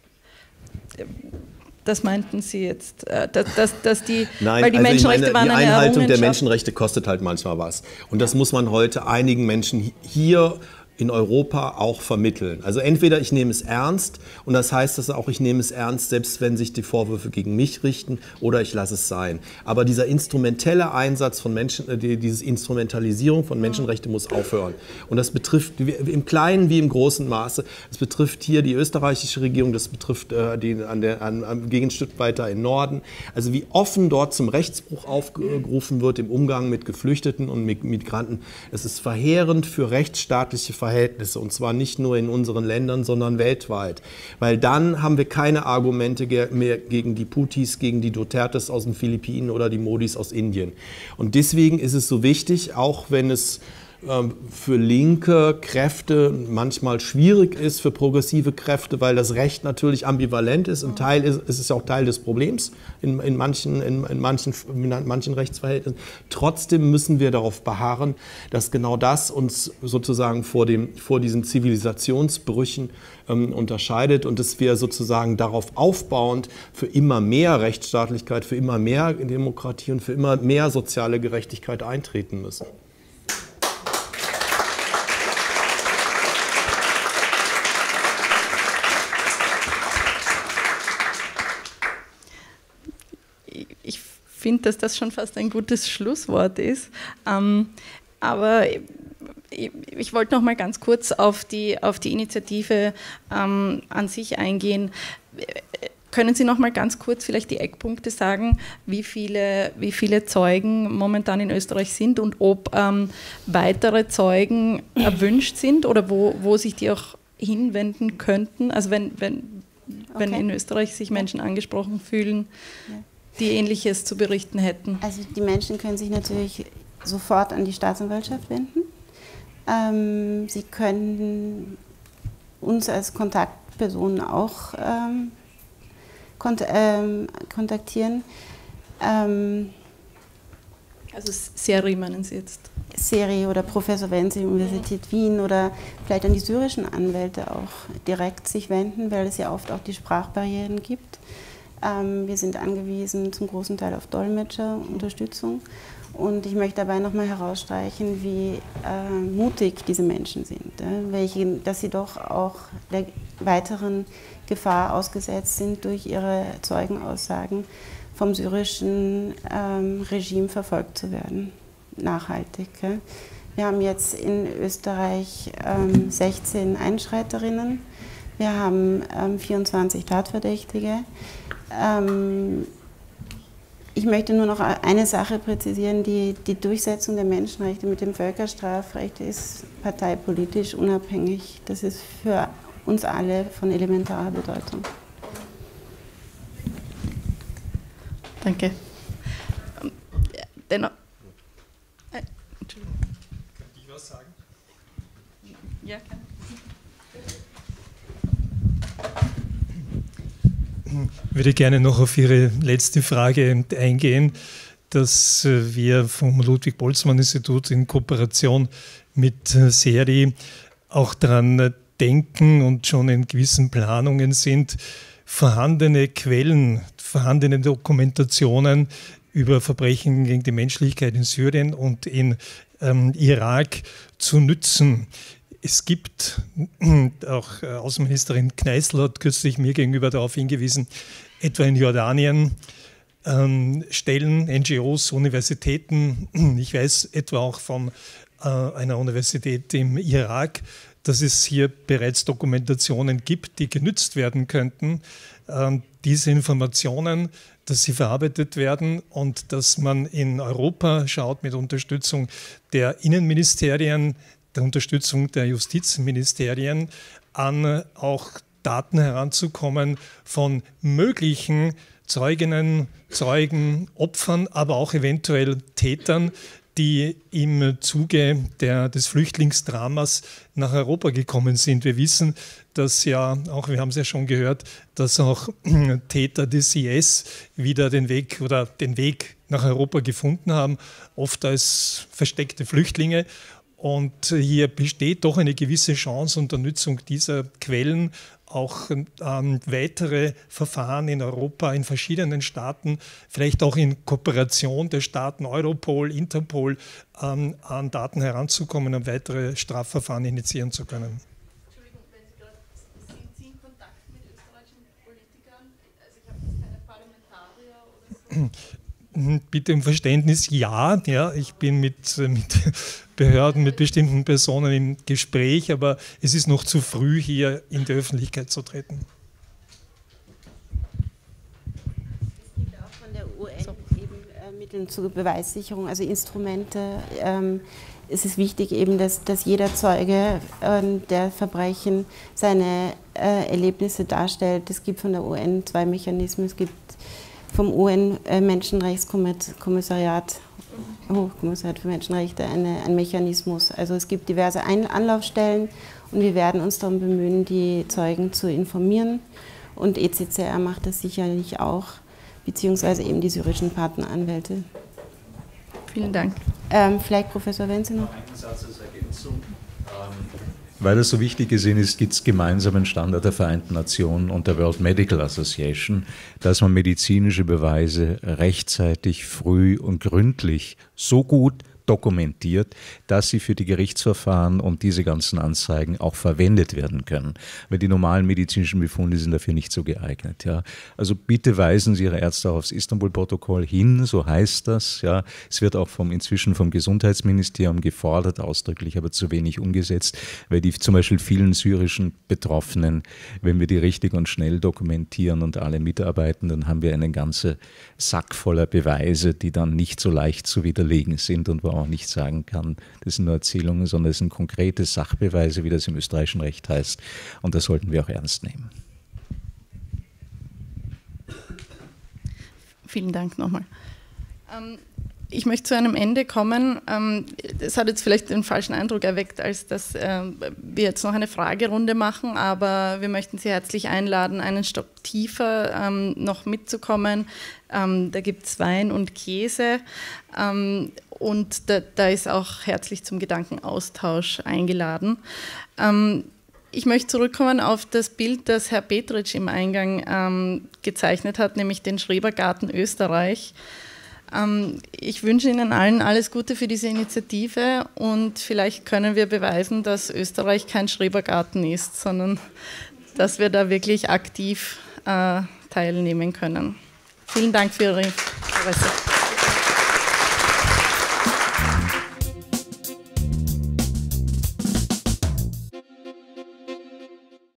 Das meinten Sie jetzt, dass die, nein, weil die also Menschenrechte waren eine Einhaltung der Errungenschaft. Menschenrechte kostet halt manchmal was. Und das muss man heute einigen Menschen hier in Europa auch vermitteln. Also entweder ich nehme es ernst und das heißt dass auch, ich nehme es ernst, selbst wenn sich die Vorwürfe gegen mich richten, oder ich lasse es sein. Aber dieser instrumentelle Einsatz von Menschen, diese Instrumentalisierung von Menschenrechten muss aufhören. Und das betrifft im kleinen wie im großen Maße. Es betrifft hier die österreichische Regierung, das betrifft am Gegenstück weiter im Norden. Also wie offen dort zum Rechtsbruch aufgerufen wird im Umgang mit Geflüchteten und mit Migranten. Das ist verheerend für rechtsstaatliche Verhältnisse, und zwar nicht nur in unseren Ländern, sondern weltweit. Weil dann haben wir keine Argumente mehr gegen die Putis, gegen die Dutertes aus den Philippinen oder die Modis aus Indien. Und deswegen ist es so wichtig, auch wenn es für linke Kräfte manchmal schwierig ist, für progressive Kräfte, weil das Recht natürlich ambivalent ist. Und es ist auch Teil des Problems in manchen Rechtsverhältnissen. Trotzdem müssen wir darauf beharren, dass genau das uns sozusagen vor diesen Zivilisationsbrüchen unterscheidet und dass wir sozusagen darauf aufbauend für immer mehr Rechtsstaatlichkeit, für immer mehr Demokratie und für immer mehr soziale Gerechtigkeit eintreten müssen. Ich finde, dass das schon fast ein gutes Schlusswort ist. Aber ich wollte noch mal ganz kurz auf die Initiative an sich eingehen. Können Sie noch mal ganz kurz vielleicht die Eckpunkte sagen, wie viele Zeugen momentan in Österreich sind und ob weitere Zeugen erwünscht sind oder wo sich die auch hinwenden könnten? Also wenn in Österreich sich Menschen angesprochen fühlen, die Ähnliches zu berichten hätten. Also die Menschen können sich natürlich sofort an die Staatsanwaltschaft wenden. Sie können uns als Kontaktpersonen auch kontaktieren. Also Seri meinen Sie jetzt? Seri oder Professor Wenzel, Universität Wien, oder vielleicht an die syrischen Anwälte auch direkt sich wenden, weil es ja oft auch die Sprachbarrieren gibt. Wir sind angewiesen zum großen Teil auf Dolmetscherunterstützung. Und ich möchte dabei nochmal herausstreichen, wie mutig diese Menschen sind, dass sie doch auch der weiteren Gefahr ausgesetzt sind, durch ihre Zeugenaussagen vom syrischen Regime verfolgt zu werden, nachhaltig. Wir haben jetzt in Österreich 16 Einschreiterinnen, wir haben 24 Tatverdächtige. Ich möchte nur noch eine Sache präzisieren, die Durchsetzung der Menschenrechte mit dem Völkerstrafrecht ist parteipolitisch unabhängig. Das ist für uns alle von elementarer Bedeutung. Danke. Dennoch. Entschuldigung. Kann ich was sagen? Ja, kann. Ich würde gerne noch auf Ihre letzte Frage eingehen, dass wir vom Ludwig-Boltzmann-Institut in Kooperation mit Seri auch daran denken und schon in gewissen Planungen sind, vorhandene Quellen, vorhandene Dokumentationen über Verbrechen gegen die Menschlichkeit in Syrien und in Irak zu nützen. Es gibt, auch Außenministerin Kneißl hat kürzlich mir gegenüber darauf hingewiesen, etwa in Jordanien Stellen, NGOs, Universitäten, ich weiß etwa auch von einer Universität im Irak, dass es hier bereits Dokumentationen gibt, die genützt werden könnten. Diese Informationen, dass sie verarbeitet werden und dass man in Europa schaut mit Unterstützung der Innenministerien, der Unterstützung der Justizministerien, an auch Daten heranzukommen von möglichen Zeuginnen, Zeugen, Opfern, aber auch eventuell Tätern, die im Zuge des Flüchtlingsdramas nach Europa gekommen sind. Wir wissen, dass ja, auch wir haben es ja schon gehört, dass auch Täter des IS wieder den Weg nach Europa gefunden haben, oft als versteckte Flüchtlinge. Und hier besteht doch eine gewisse Chance unter Nutzung dieser Quellen auch weitere Verfahren in Europa, in verschiedenen Staaten, vielleicht auch in Kooperation der Staaten Europol, Interpol, an Daten heranzukommen, um weitere Strafverfahren initiieren zu können. Entschuldigung, wenn Sie gerade, sind Sie in Kontakt mit österreichischen Politikern? Also ich habe jetzt keine Parlamentarier oder so. Bitte um Verständnis, ja, ich bin mit Behörden, mit bestimmten Personen im Gespräch, aber es ist noch zu früh, hier in die Öffentlichkeit zu treten. Es gibt auch von der UN eben Mittel zur Beweissicherung, also Instrumente. Es ist wichtig eben, dass jeder Zeuge der Verbrechen seine Erlebnisse darstellt. Es gibt von der UN 2 Mechanismen. Es gibt vom UN-Menschenrechtskommissariat, Hochkommissariat für Menschenrechte, ein Mechanismus. Also es gibt diverse Anlaufstellen und wir werden uns darum bemühen, die Zeugen zu informieren. Und ECCR macht das sicherlich auch, beziehungsweise eben die syrischen Partneranwälte. Vielen Dank. Vielleicht Professor Wenzel noch. Einen Satz als Ergänzung. Weil das so wichtig gesehen ist, gibt es gemeinsamen Standard der Vereinten Nationen und der World Medical Association, dass man medizinische Beweise rechtzeitig, früh und gründlich so gut dokumentiert, dass sie für die Gerichtsverfahren und diese ganzen Anzeigen auch verwendet werden können. Weil die normalen medizinischen Befunde sind dafür nicht so geeignet. Ja. Also bitte weisen Sie Ihre Ärzte auch aufs Istanbul-Protokoll hin, so heißt das. Ja. Es wird auch inzwischen vom Gesundheitsministerium gefordert, ausdrücklich, aber zu wenig umgesetzt, weil die zum Beispiel vielen syrischen Betroffenen, wenn wir die richtig und schnell dokumentieren und alle mitarbeiten, dann haben wir einen ganzen Sack voller Beweise, die dann nicht so leicht zu widerlegen sind und wo auch nicht sagen kann, das sind nur Erzählungen, sondern es sind konkrete Sachbeweise, wie das im österreichischen Recht heißt. Und das sollten wir auch ernst nehmen. Vielen Dank nochmal. Ich möchte zu einem Ende kommen. Es hat jetzt vielleicht den falschen Eindruck erweckt, als dass wir jetzt noch eine Fragerunde machen, aber wir möchten Sie herzlich einladen, einen Stock tiefer noch mitzukommen. Da gibt es Wein und Käse und da ist auch herzlich zum Gedankenaustausch eingeladen. Ich möchte zurückkommen auf das Bild, das Herr Petritsch im Eingang gezeichnet hat, nämlich den Schrebergarten Österreich. Ich wünsche Ihnen allen alles Gute für diese Initiative und vielleicht können wir beweisen, dass Österreich kein Schrebergarten ist, sondern dass wir da wirklich aktiv teilnehmen können. Vielen Dank für Ihre Interesse.